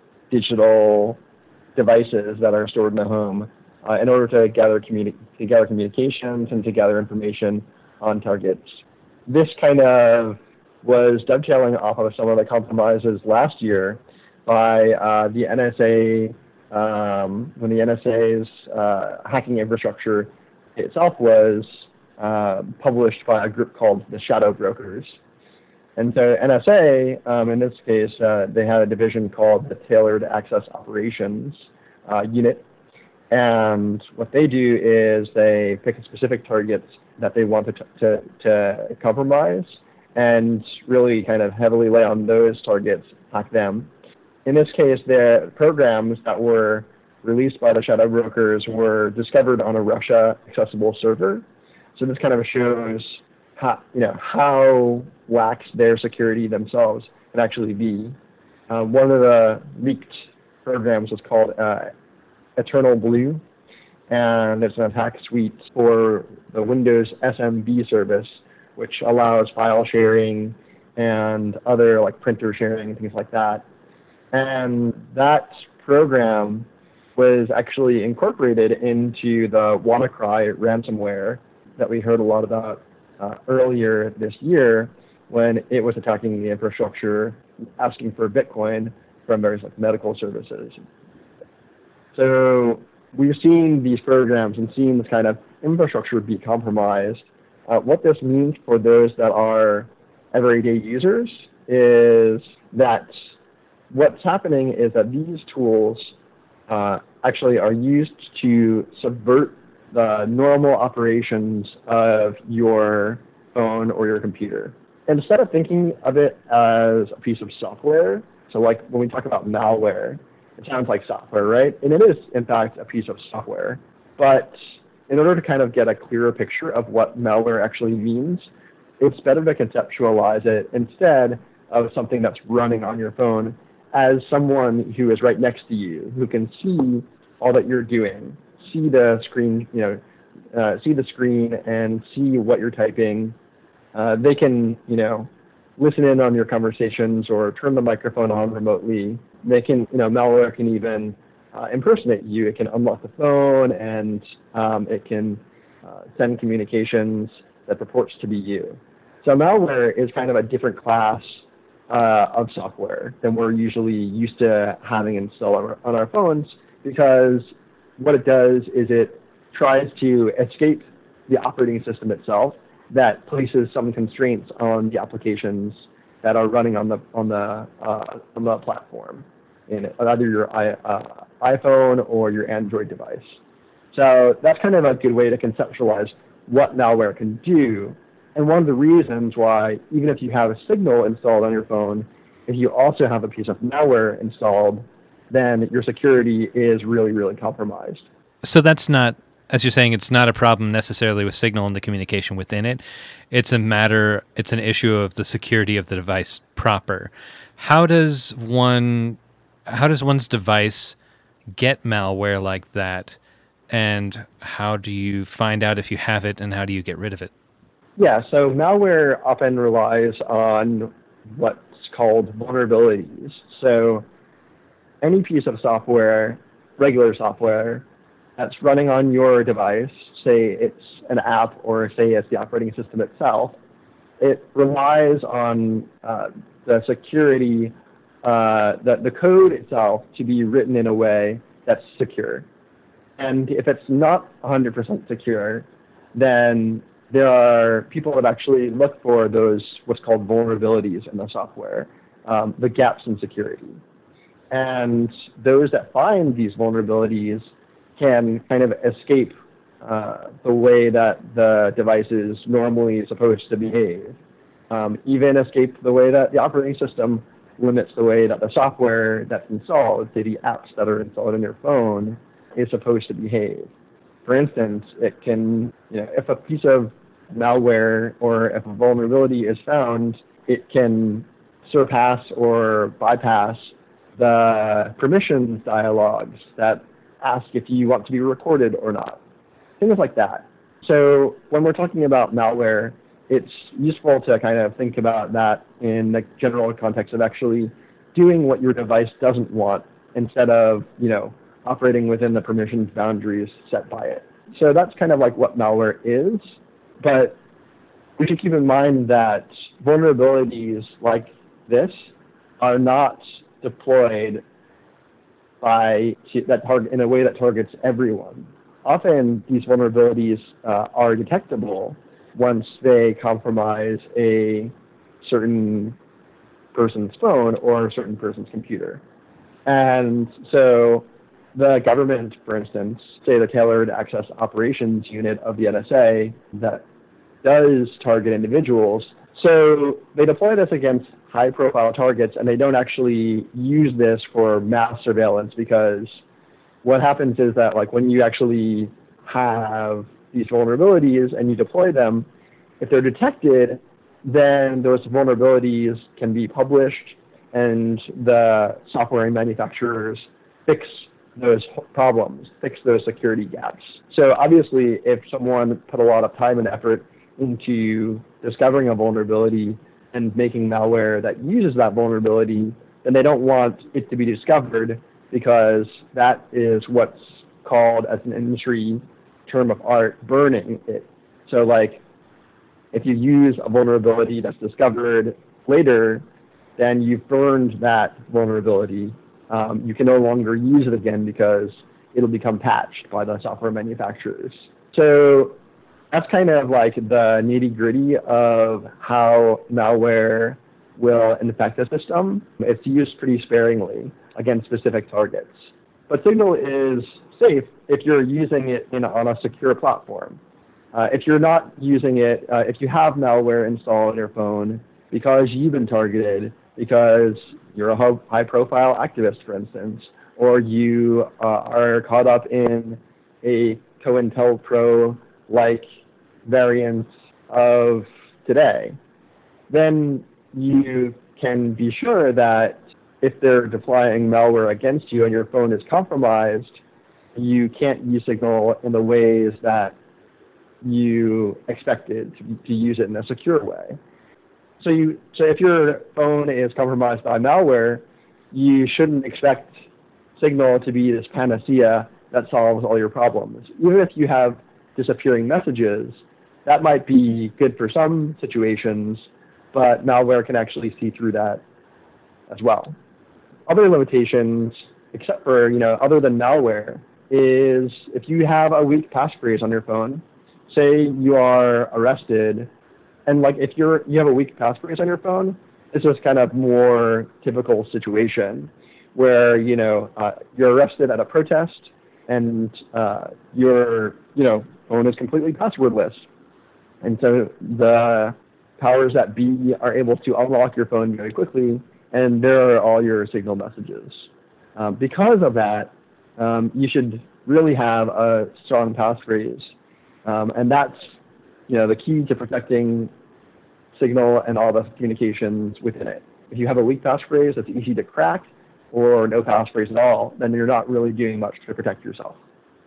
digital devices that are stored in the home Uh, in order to gather, communi- to gather communications and to gather information on targets. This kind of was dovetailing off of some of the compromises last year by uh, the N S A, um, when the N S A's uh, hacking infrastructure itself was uh, published by a group called the Shadow Brokers. And so N S A, um, in this case, uh, they had a division called the Tailored Access Operations uh, Unit. And what they do is they pick specific targets that they want to, to, to compromise and really kind of heavily lay on those targets, hack them. In this case, the programs that were released by the shadow brokers were discovered on a Russia-accessible server. So this kind of shows how, you know, how lax their security themselves can actually be. Uh, one of the leaked programs was called uh, Eternal Blue, and it's an attack suite for the Windows S M B service, which allows file sharing and other like printer sharing and things like that. And that program was actually incorporated into the WannaCry ransomware that we heard a lot about uh, earlier this year, when it was attacking the infrastructure, asking for Bitcoin from various like medical services. So we've seen these programs and seen this kind of infrastructure be compromised. Uh, what this means for those that are everyday users is that what's happening is that these tools uh, actually are used to subvert the normal operations of your phone or your computer. Instead of thinking of it as a piece of software, so like when we talk about malware, it sounds like software, right? And it is, in fact, a piece of software. But in order to kind of get a clearer picture of what malware actually means, it's better to conceptualize it instead of something that's running on your phone as someone who is right next to you, who can see all that you're doing, see the screen, you know, uh, see the screen and see what you're typing. Uh, they can, you know, listen in on your conversations or turn the microphone on remotely. They can, you know, malware can even uh, impersonate you. It can unlock the phone, and um, it can uh, send communications that purports to be you. So malware is kind of a different class uh, of software than we're usually used to having installed on our, on our phones, because what it does is it tries to escape the operating system itself that places some constraints on the applications that are running on the on the uh, on the platform, in either your I, uh, iPhone or your Android device. So that's kind of a good way to conceptualize what malware can do. And one of the reasons why, even if you have a Signal installed on your phone, if you also have a piece of malware installed, then your security is really, really compromised. So that's not, as you're saying, it's not a problem necessarily with Signal and the communication within it. It's a matter, it's an issue of the security of the device proper. How does one, how does one's device get malware like that? And how do you find out if you have it, and how do you get rid of it? Yeah, so malware often relies on what's called vulnerabilities. So any piece of software, regular software, that's running on your device, say it's an app or say it's the operating system itself, it relies on uh, the security, uh, the, the code itself to be written in a way that's secure. And if it's not one hundred percent secure, then there are people that actually look for those what's called vulnerabilities in the software, um, the gaps in security. And those that find these vulnerabilities can kind of escape uh, the way that the device is normally supposed to behave, um, even escape the way that the operating system limits the way that the software that's installed, say the apps that are installed on your phone, is supposed to behave. For instance, it can, you know, if a piece of malware or if a vulnerability is found, it can surpass or bypass the permissions dialogues that ask if you want to be recorded or not, things like that. So when we're talking about malware, it's useful to kind of think about that in the general context of actually doing what your device doesn't want instead of, you know, operating within the permissions boundaries set by it. So that's kind of like what malware is, but we should keep in mind that vulnerabilities like this are not deployed by that target in a way that targets everyone. Often these vulnerabilities uh, are detectable once they compromise a certain person's phone or a certain person's computer. And so the government, for instance, say the Tailored Access Operations Unit of the N S A that does target individuals, so they deploy this against high-profile targets, and they don't actually use this for mass surveillance, because what happens is that, like, when you actually have these vulnerabilities and you deploy them, if they're detected, then those vulnerabilities can be published, and the software manufacturers fix those problems, fix those security gaps. So obviously, if someone put a lot of time and effort into discovering a vulnerability and making malware that uses that vulnerability, then they don't want it to be discovered, because that is what's called, as an industry term of art, burning it. So like, if you use a vulnerability that's discovered later, then you've burned that vulnerability. Um, you can no longer use it again because it'll become patched by the software manufacturers. So that's kind of like the nitty-gritty of how malware will infect a system. It's used pretty sparingly against specific targets. But Signal is safe if you're using it in, on a secure platform. Uh, if you're not using it, uh, if you have malware installed on your phone because you've been targeted, because you're a high-profile activist, for instance, or you uh, are caught up in a COINTELPRO-like variant of today, then you can be sure that if they're deploying malware against you and your phone is compromised, you can't use Signal in the ways that you expected to, to use it in a secure way. So you, so if your phone is compromised by malware, you shouldn't expect Signal to be this panacea that solves all your problems. Even if you have disappearing messages, that might be good for some situations, but malware can actually see through that as well. Other limitations, except for, you know, other than malware, is if you have a weak passphrase on your phone, say you are arrested, and like if you're you have a weak passphrase on your phone, this is kind of more typical situation where, you know, uh, you're arrested at a protest and uh, your, you know, phone is completely passwordless. And so the powers that be are able to unlock your phone very quickly, and there are all your Signal messages. Um, because of that, um, you should really have a strong passphrase. Um, and that's, you know, the key to protecting Signal and all the communications within it. If you have a weak passphrase that's easy to crack, or no passphrase at all, then you're not really doing much to protect yourself.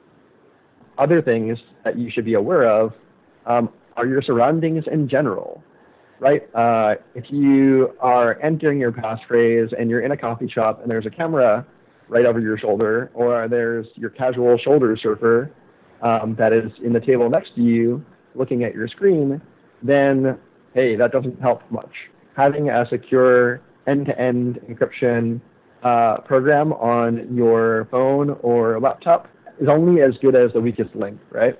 Other things that you should be aware of um, are your surroundings in general, right? Uh, if you are entering your passphrase and you're in a coffee shop and there's a camera right over your shoulder, or there's your casual shoulder surfer um, that is in the table next to you looking at your screen, then, hey, that doesn't help much. Having a secure end-to-end encryption uh, program on your phone or laptop is only as good as the weakest link, right?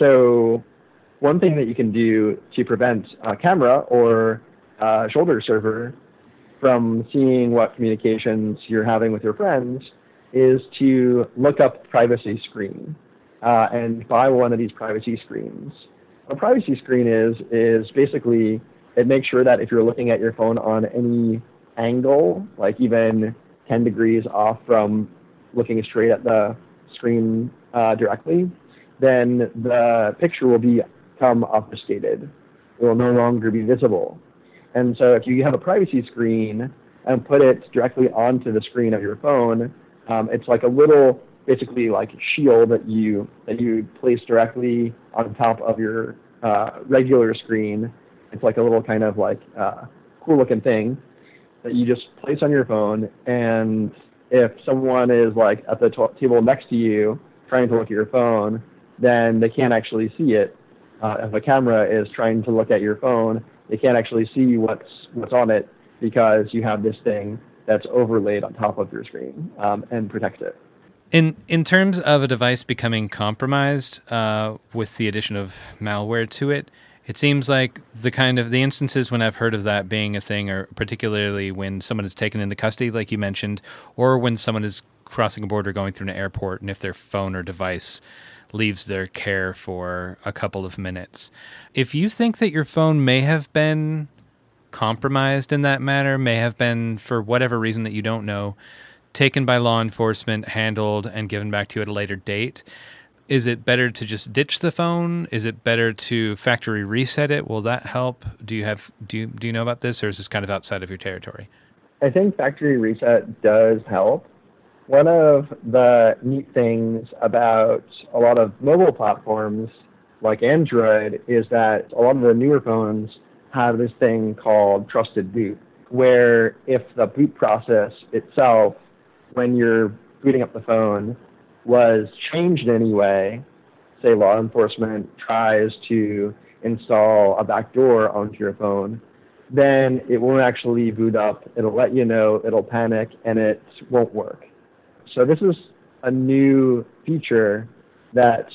So one thing that you can do to prevent a camera or a shoulder server from seeing what communications you're having with your friends is to look up privacy screen uh, and buy one of these privacy screens. What a privacy screen is, is basically it makes sure that if you're looking at your phone on any angle, like even ten degrees off from looking straight at the screen uh, directly, then the picture will become obfuscated. It will no longer be visible. And so if you have a privacy screen and put it directly onto the screen of your phone, um, it's like a little, basically like shield that you that you place directly on top of your uh, regular screen. It's like a little kind of like uh, cool looking thing that you just place on your phone, and if someone is like at the t- table next to you trying to look at your phone, then they can't actually see it. Uh, if a camera is trying to look at your phone, they can't actually see what's what's on it because you have this thing that's overlaid on top of your screen um, and protects it. In in terms of a device becoming compromised uh, with the addition of malware to it, it seems like the kind of the instances when I've heard of that being a thing are particularly when someone is taken into custody, like you mentioned, or when someone is crossing a border going through an airport, and if their phone or device leaves their care for a couple of minutes. If you think that your phone may have been compromised in that manner, may have been, for whatever reason that you don't know, taken by law enforcement, handled, and given back to you at a later date, is it better to just ditch the phone? Is it better to factory reset it? Will that help? Do you have do you, do you know about this, or is this kind of outside of your territory? I think factory reset does help. One of the neat things about a lot of mobile platforms like Android is that a lot of the newer phones have this thing called trusted boot, where if the boot process itself, when you're booting up the phone, was changed in any way, say law enforcement tries to install a backdoor onto your phone, then it won't actually boot up. It'll let you know, it'll panic, and it won't work. So this is a new feature that's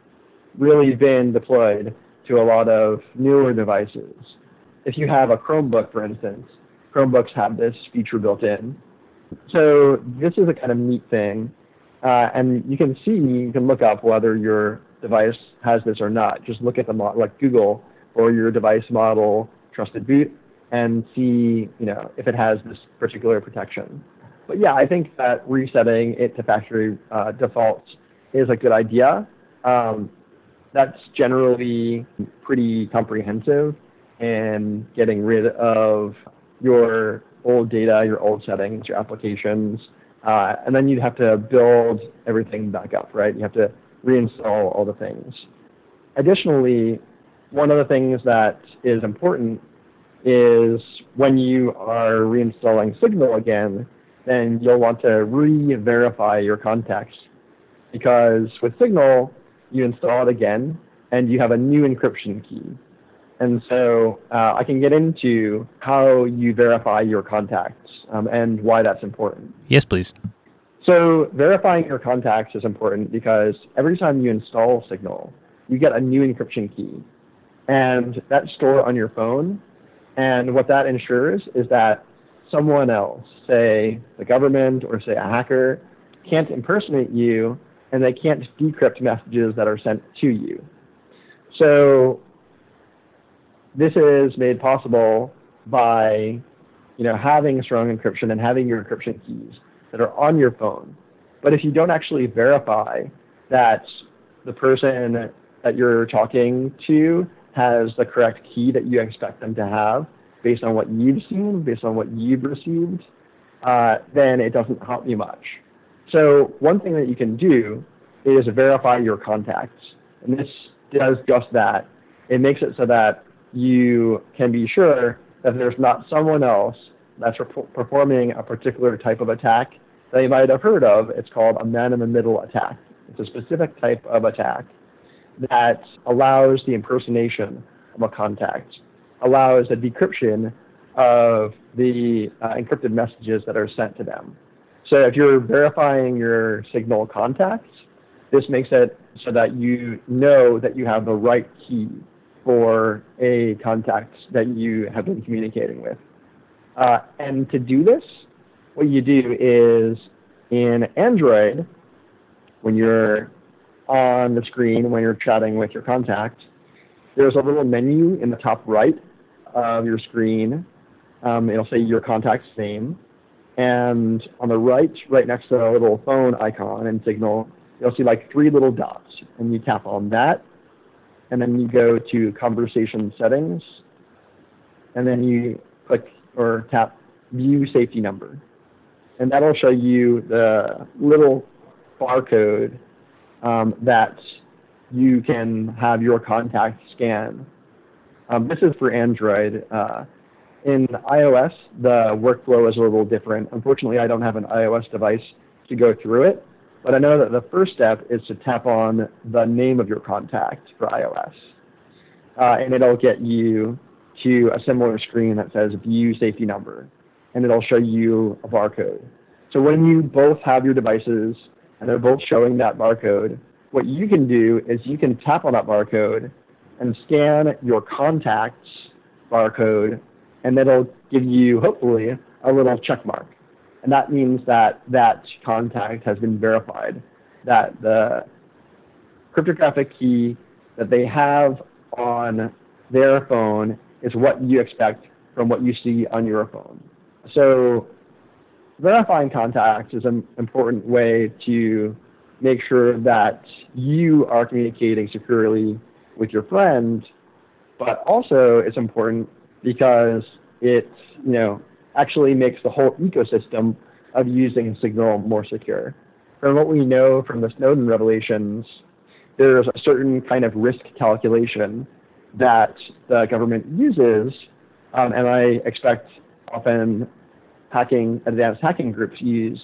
really been deployed to a lot of newer devices. If you have a Chromebook, for instance, Chromebooks have this feature built in. So this is a kind of neat thing. Uh, and you can see, you can look up whether your device has this or not. Just look at the model, like Google, or your device model trusted boot, and see, you know, if it has this particular protection. But yeah, I think that resetting it to factory uh, defaults is a good idea. Um, that's generally pretty comprehensive in getting rid of your old data, your old settings, your applications. Uh, and then you'd have to build everything back up, right? You have to reinstall all the things. Additionally, one of the things that is important is when you are reinstalling Signal again, then you'll want to re-verify your contacts, because with Signal, you install it again, and you have a new encryption key. And so uh, I can get into how you verify your contacts um, and why that's important. Yes, please. So verifying your contacts is important because every time you install Signal, you get a new encryption key. And that's stored on your phone. And what that ensures is that someone else, say the government or say a hacker, can't impersonate you, and they can't decrypt messages that are sent to you. So this is made possible by, you know, having strong encryption and having your encryption keys that are on your phone. But if you don't actually verify that the person that you're talking to has the correct key that you expect them to have, based on what you've seen, based on what you've received, uh, then it doesn't help you much. So one thing that you can do is verify your contacts. And this does just that. It makes it so that you can be sure that there's not someone else that's rep- performing a particular type of attack that you might have heard of. It's called a man-in-the-middle attack. It's a specific type of attack that allows the impersonation of a contact, allows the decryption of the uh, encrypted messages that are sent to them. So if you're verifying your Signal contacts, this makes it so that you know that you have the right key for a contact that you have been communicating with. Uh, and to do this, what you do is in Android, when you're on the screen, when you're chatting with your contact, there's a little menu in the top right of your screen. Um, it'll say your contact's name. And on the right, right next to the little phone icon in Signal, you'll see like three little dots. And you tap on that. And then you go to conversation settings. And then you click or tap view safety number. And that'll show you the little barcode um, that you can have your contact scan. Um, this is for Android. Uh, in iOS, the workflow is a little different. Unfortunately, I don't have an iOS device to go through it, but I know that the first step is to tap on the name of your contact for iOS. Uh, and it'll get you to a similar screen that says view safety number, and it'll show you a barcode. So when you both have your devices and they're both showing that barcode, what you can do is you can tap on that barcode and scan your contact's barcode, and it'll give you, hopefully, a little check mark. And that means that that contact has been verified, that the cryptographic key that they have on their phone is what you expect from what you see on your phone. So verifying contacts is an important way to make sure that you are communicating securely with your friend, but also it's important because it, you know, actually makes the whole ecosystem of using Signal more secure. From what we know from the Snowden revelations, there's a certain kind of risk calculation that the government uses, um, and I expect often hacking, advanced hacking groups use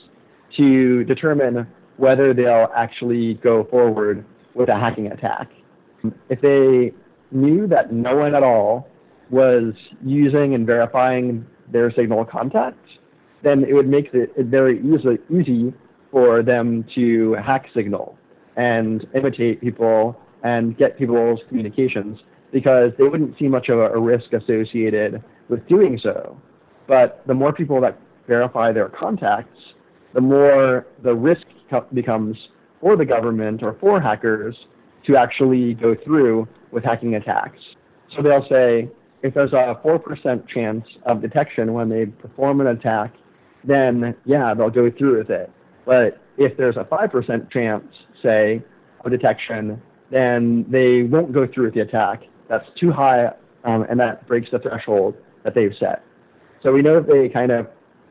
to determine whether they'll actually go forward with a hacking attack. If they knew that no one at all was using and verifying their Signal contacts, then it would make it very easy, easy for them to hack Signal and imitate people and get people's communications, because they wouldn't see much of a, a risk associated with doing so. But the more people that verify their contacts, the more the risk becomes for the government or for hackers to actually go through with hacking attacks. So they'll say, if there's a four percent chance of detection when they perform an attack, then yeah, they'll go through with it. But if there's a five percent chance, say, of detection, then they won't go through with the attack. That's too high, um, and that breaks the threshold that they've set. So we know that they kind of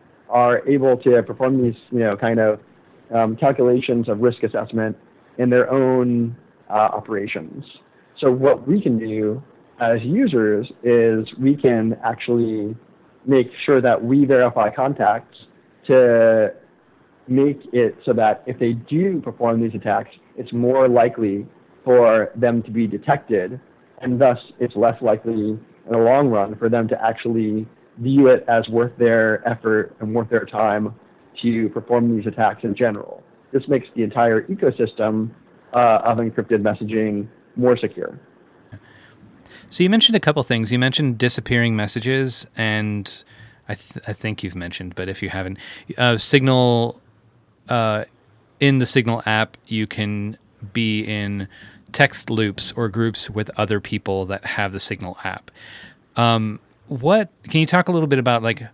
are able to perform these, you know, kind of um, calculations of risk assessment in their own uh, operations. So what we can do as users is we can actually make sure that we verify contacts to to make it so that if they do perform these attacks, it's more likely for them to be detected, and thus it's less likely in the long run for them to actually view it as worth their effort and worth their time to perform these attacks in general. This makes the entire ecosystem uh, of encrypted messaging more secure. So you mentioned a couple things. You mentioned disappearing messages, and I, th- I think you've mentioned, but if you haven't, uh, Signal, uh, in the Signal app, you can be in text loops or groups with other people that have the Signal app. Um, what can you talk a little bit about, like,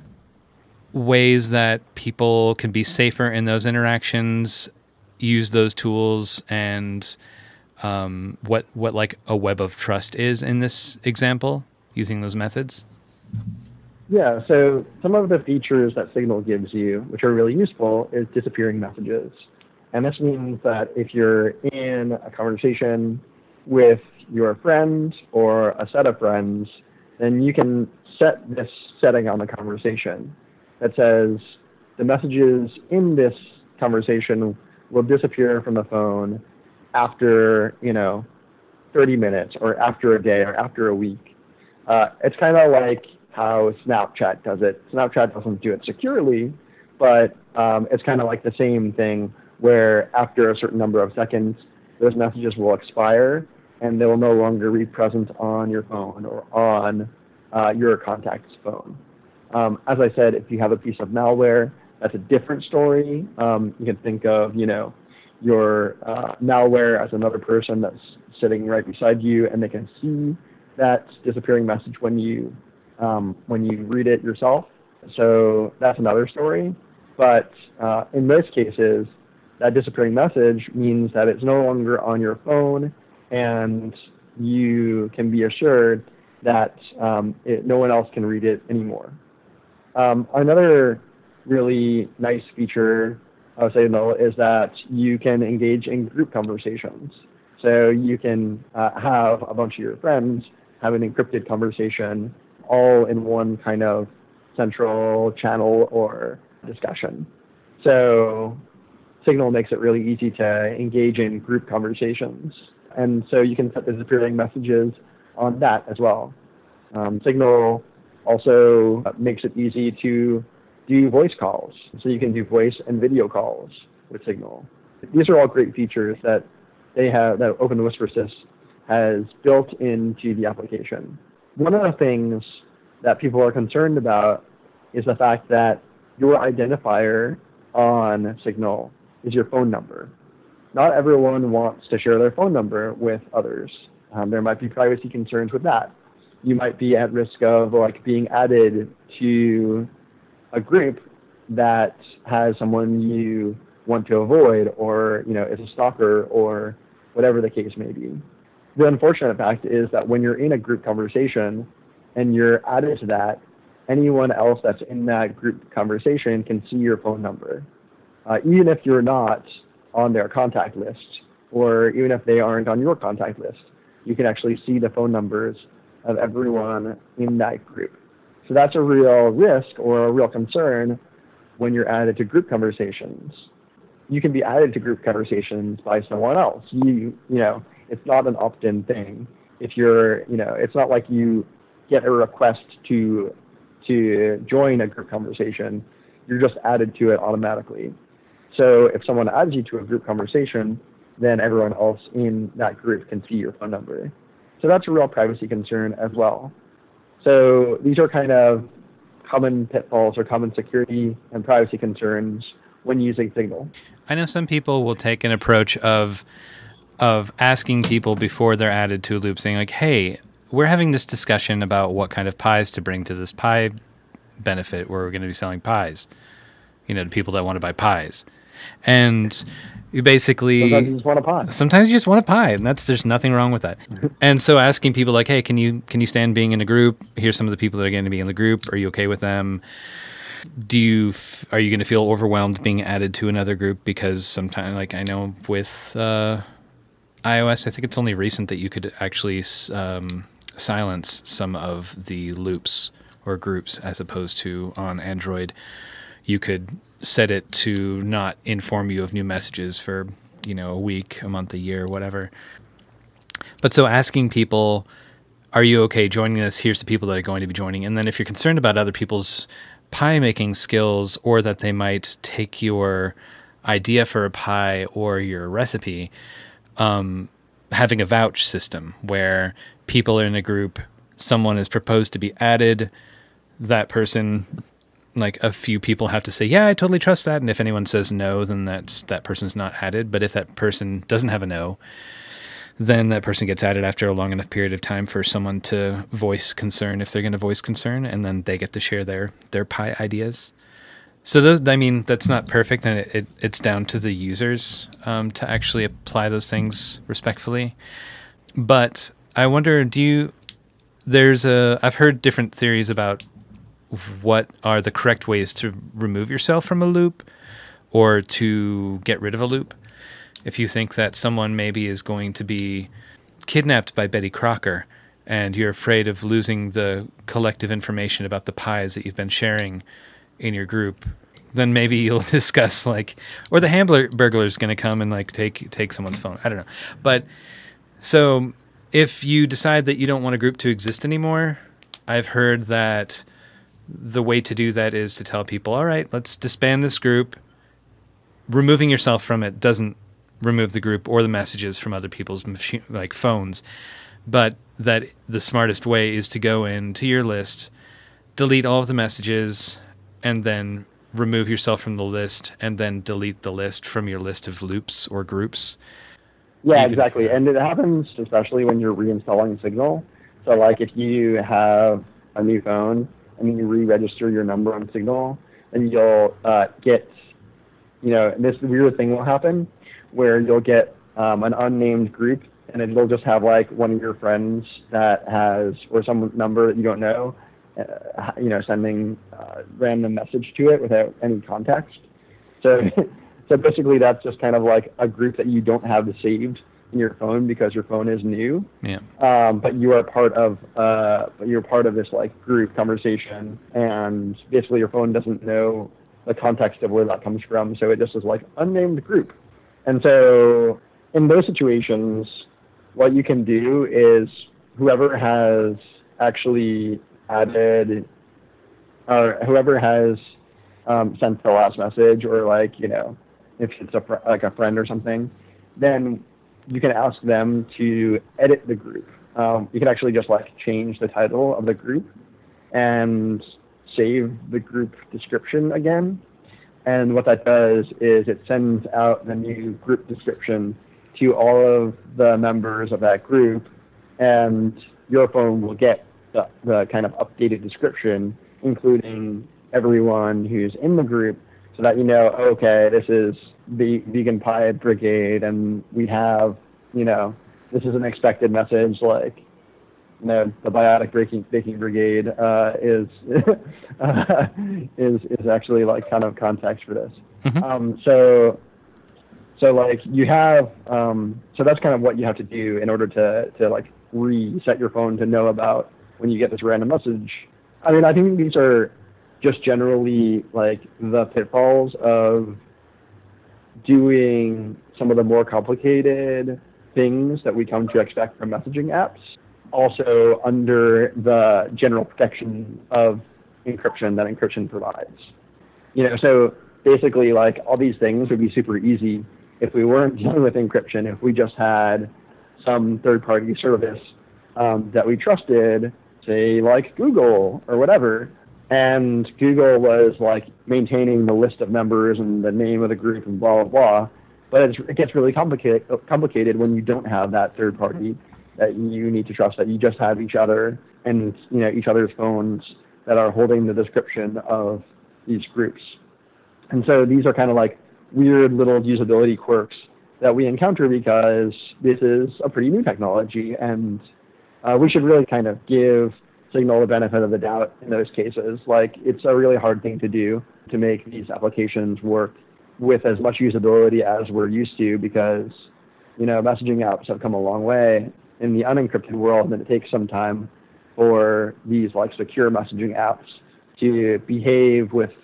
ways that people can be safer in those interactions, use those tools, and um, what what like a web of trust is in this example, using those methods? Yeah, so some of the features that Signal gives you, which are really useful, is disappearing messages. And this means that if you're in a conversation with your friend or a set of friends, then you can set this setting on the conversation that says the messages in this conversation will disappear from the phone after, you know, thirty minutes or after a day or after a week. Uh, it's kind of like how Snapchat does it. Snapchat doesn't do it securely, but um, it's kind of like the same thing where after a certain number of seconds, those messages will expire and they will no longer be present on your phone or on uh, your contact's phone. Um, as I said, if you have a piece of malware, that's a different story. Um, you can think of, you know, your uh, malware as another person that's sitting right beside you, and they can see that disappearing message when you um, when you read it yourself. So that's another story. But uh, in most cases, that disappearing message means that it's no longer on your phone, and you can be assured that um, it, no one else can read it anymore. Um, another really nice feature of Signal is that you can engage in group conversations. So you can uh, have a bunch of your friends have an encrypted conversation all in one kind of central channel or discussion. So Signal makes it really easy to engage in group conversations. And so you can set the disappearing messages on that as well. Um, Signal also makes it easy to do voice calls. So you can do voice and video calls with Signal. These are all great features that they have, that Open WhisperSys has built into the application. One of the things that people are concerned about is the fact that your identifier on Signal is your phone number. Not everyone wants to share their phone number with others. Um, there might be privacy concerns with that. You might be at risk of like being added to a group that has someone you want to avoid, or you know, is a stalker, or whatever the case may be. The unfortunate fact is that when you're in a group conversation and you're added to that, anyone else that's in that group conversation can see your phone number, uh, even if you're not on their contact list, or even if they aren't on your contact list. You can actually see the phone numbers of everyone in that group. So that's a real risk or a real concern when you're added to group conversations. You can be added to group conversations by someone else. You, you know, it's not an opt-in thing. If you're, you know, it's not like you get a request to to join a group conversation. You're just added to it automatically. So if someone adds you to a group conversation, then everyone else in that group can see your phone number. So that's a real privacy concern as well. So these are kind of common pitfalls or common security and privacy concerns when using Signal. I know some people will take an approach of of asking people before they're added to a loop, saying like, hey, we're having this discussion about what kind of pies to bring to this pie benefit where we're going to be selling pies, you know, to people that want to buy pies. And you basically... Sometimes you just want a pie. Sometimes you just want a pie, and that's there's nothing wrong with that. And so asking people like, hey, can you can you stand being in a group? Here's some of the people that are going to be in the group. Are you okay with them? Do you f- are you going to feel overwhelmed being added to another group? Because sometimes, like I know with uh, iOS, I think it's only recent that you could actually um, silence some of the loops or groups as opposed to on Android. you could set it to not inform you of new messages for, you know, a week, a month, a year, whatever. But so asking people, are you okay joining us? Here's the people that are going to be joining. And then if you're concerned about other people's pie making skills, or that they might take your idea for a pie or your recipe, um, having a vouch system where people are in a group, someone is proposed to be added, that person, like a few people have to say, yeah, I totally trust that. And if anyone says no, then that's, that person's not added. But if that person doesn't have a no, then that person gets added after a long enough period of time for someone to voice concern if they're going to voice concern, and then they get to share their, their pie ideas. So those, I mean, that's not perfect, and it, it it's down to the users um, to actually apply those things respectfully. But I wonder, do you, there's a, I've heard different theories about what are the correct ways to remove yourself from a loop or to get rid of a loop. If you think that someone maybe is going to be kidnapped by Betty Crocker and you're afraid of losing the collective information about the pies that you've been sharing in your group, then maybe you'll discuss like, or the Hamburglar is going to come and like take take someone's phone. I don't know. But so if you decide that you don't want a group to exist anymore, I've heard that the way to do that is to tell people, all right, let's disband this group. Removing yourself from it doesn't remove the group or the messages from other people's machine, like phones, but that the smartest way is to go into your list, delete all of the messages, and then remove yourself from the list, and then delete the list from your list of loops or groups. Yeah, exactly. And it happens especially when you're reinstalling Signal. So like if you have a new phone and you re-register your number on Signal, then you'll uh, get, you know, this weird thing will happen where you'll get um, an unnamed group, and it'll just have like one of your friends that has, or some number that you don't know, uh, you know, sending uh, random message to it without any context. So, so basically that's just kind of like a group that you don't have saved in your phone because your phone is new. Yeah. Um, but you are part of, uh, but you're part of this like group conversation, and basically your phone doesn't know the context of where that comes from. So it just is like unnamed group. And so in those situations, what you can do is whoever has actually added, or whoever has um, sent the last message, or like, you know, if it's a fr- like a friend or something, then you can ask them to edit the group. Um, you can actually just like change the title of the group and save the group description again. And what that does is it sends out the new group description to all of the members of that group, and your phone will get the, the kind of updated description, including everyone who's in the group, so that you know, okay, this is the Vegan Pie Brigade, and we have, you know, this is an expected message, like, you know, the Biotic Baking, Baking Brigade uh, is uh, is is actually like kind of context for this. Mm-hmm. Um, so so like you have um, so that's kind of what you have to do in order to to like reset your phone to know about when you get this random message. I mean, I think these are just generally like the pitfalls of doing some of the more complicated things that we come to expect from messaging apps, also under the general protection of encryption that encryption provides. You know, so basically like all these things would be super easy if we weren't dealing with encryption, if we just had some third-party service um, that we trusted, say like Google or whatever, and Google was like maintaining the list of members and the name of the group and blah, blah, blah. But it's, it gets really complicated complicated when you don't have that third party that you need to trust, that you just have each other and, you know, each other's phones that are holding the description of these groups. And so these are kind of like weird little usability quirks that we encounter because this is a pretty new technology, and uh, we should really kind of give Signal the benefit of the doubt in those cases. Like, it's a really hard thing to do to make these applications work with as much usability as we're used to, because, you know, messaging apps have come a long way in the unencrypted world, and it takes some time for these like secure messaging apps to behave with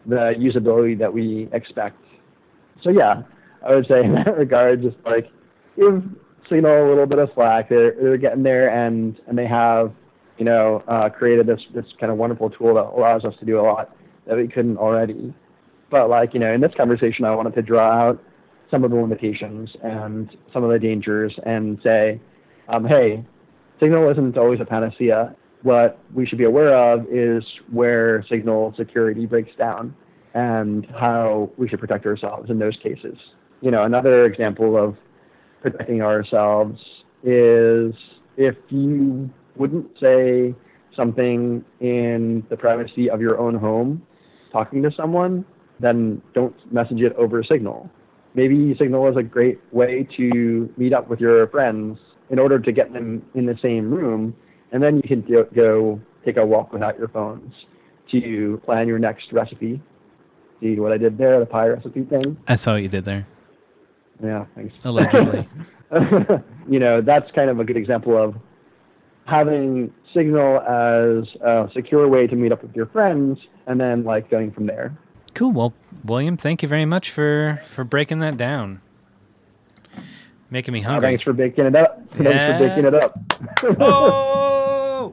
the usability that we expect. So yeah, I would say in that regard, just like give Signal a little bit of slack. They're, they're getting there, and, and they have, you know, uh, created this, this kind of wonderful tool that allows us to do a lot that we couldn't already. But like, you know, in this conversation, I wanted to draw out some of the limitations and some of the dangers and say, um, hey, Signal isn't always a panacea. What we should be aware of is where Signal security breaks down and how we should protect ourselves in those cases. You know, another example of protecting ourselves is if you wouldn't say something in the privacy of your own home, talking to someone, then don't message it over Signal. Maybe Signal is a great way to meet up with your friends in order to get them in the same room, and then you can go, go take a walk without your phones to plan your next recipe. See what I did there, the pie recipe thing? I saw what you did there. Yeah, thanks. Allegedly. You know, that's kind of a good example of having Signal as a secure way to meet up with your friends and then like going from there. Cool. Well, William, thank you very much for, for breaking that down. Making me hungry. Uh, thanks for baking it up. Yeah. Thanks for baking it up. Oh!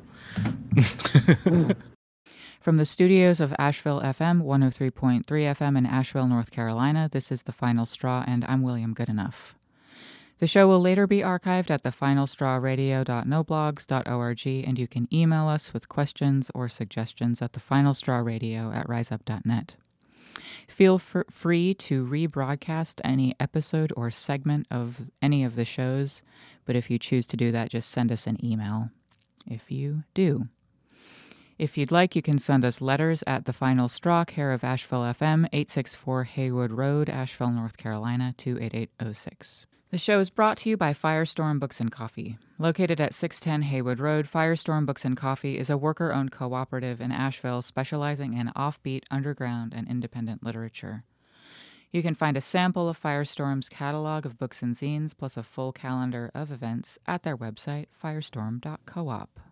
From the studios of Asheville F M, one oh three point three F M in Asheville, North Carolina, this is The Final Straw, and I'm William Goodenough. The show will later be archived at the final straw radio dot no blogs dot org, and you can email us with questions or suggestions at thefinalstrawradio at riseup dot net. Feel f- free to rebroadcast any episode or segment of any of the shows, but if you choose to do that, just send us an email. If you do. If you'd like, you can send us letters at The Final Straw, care of Asheville F M, eight sixty-four Haywood Road, Asheville, North Carolina, two eight eight oh six. The show is brought to you by Firestorm Books and Coffee. Located at six ten Haywood Road, Firestorm Books and Coffee is a worker-owned cooperative in Asheville specializing in offbeat, underground, and independent literature. You can find a sample of Firestorm's catalog of books and zines, plus a full calendar of events at their website, firestorm dot coop.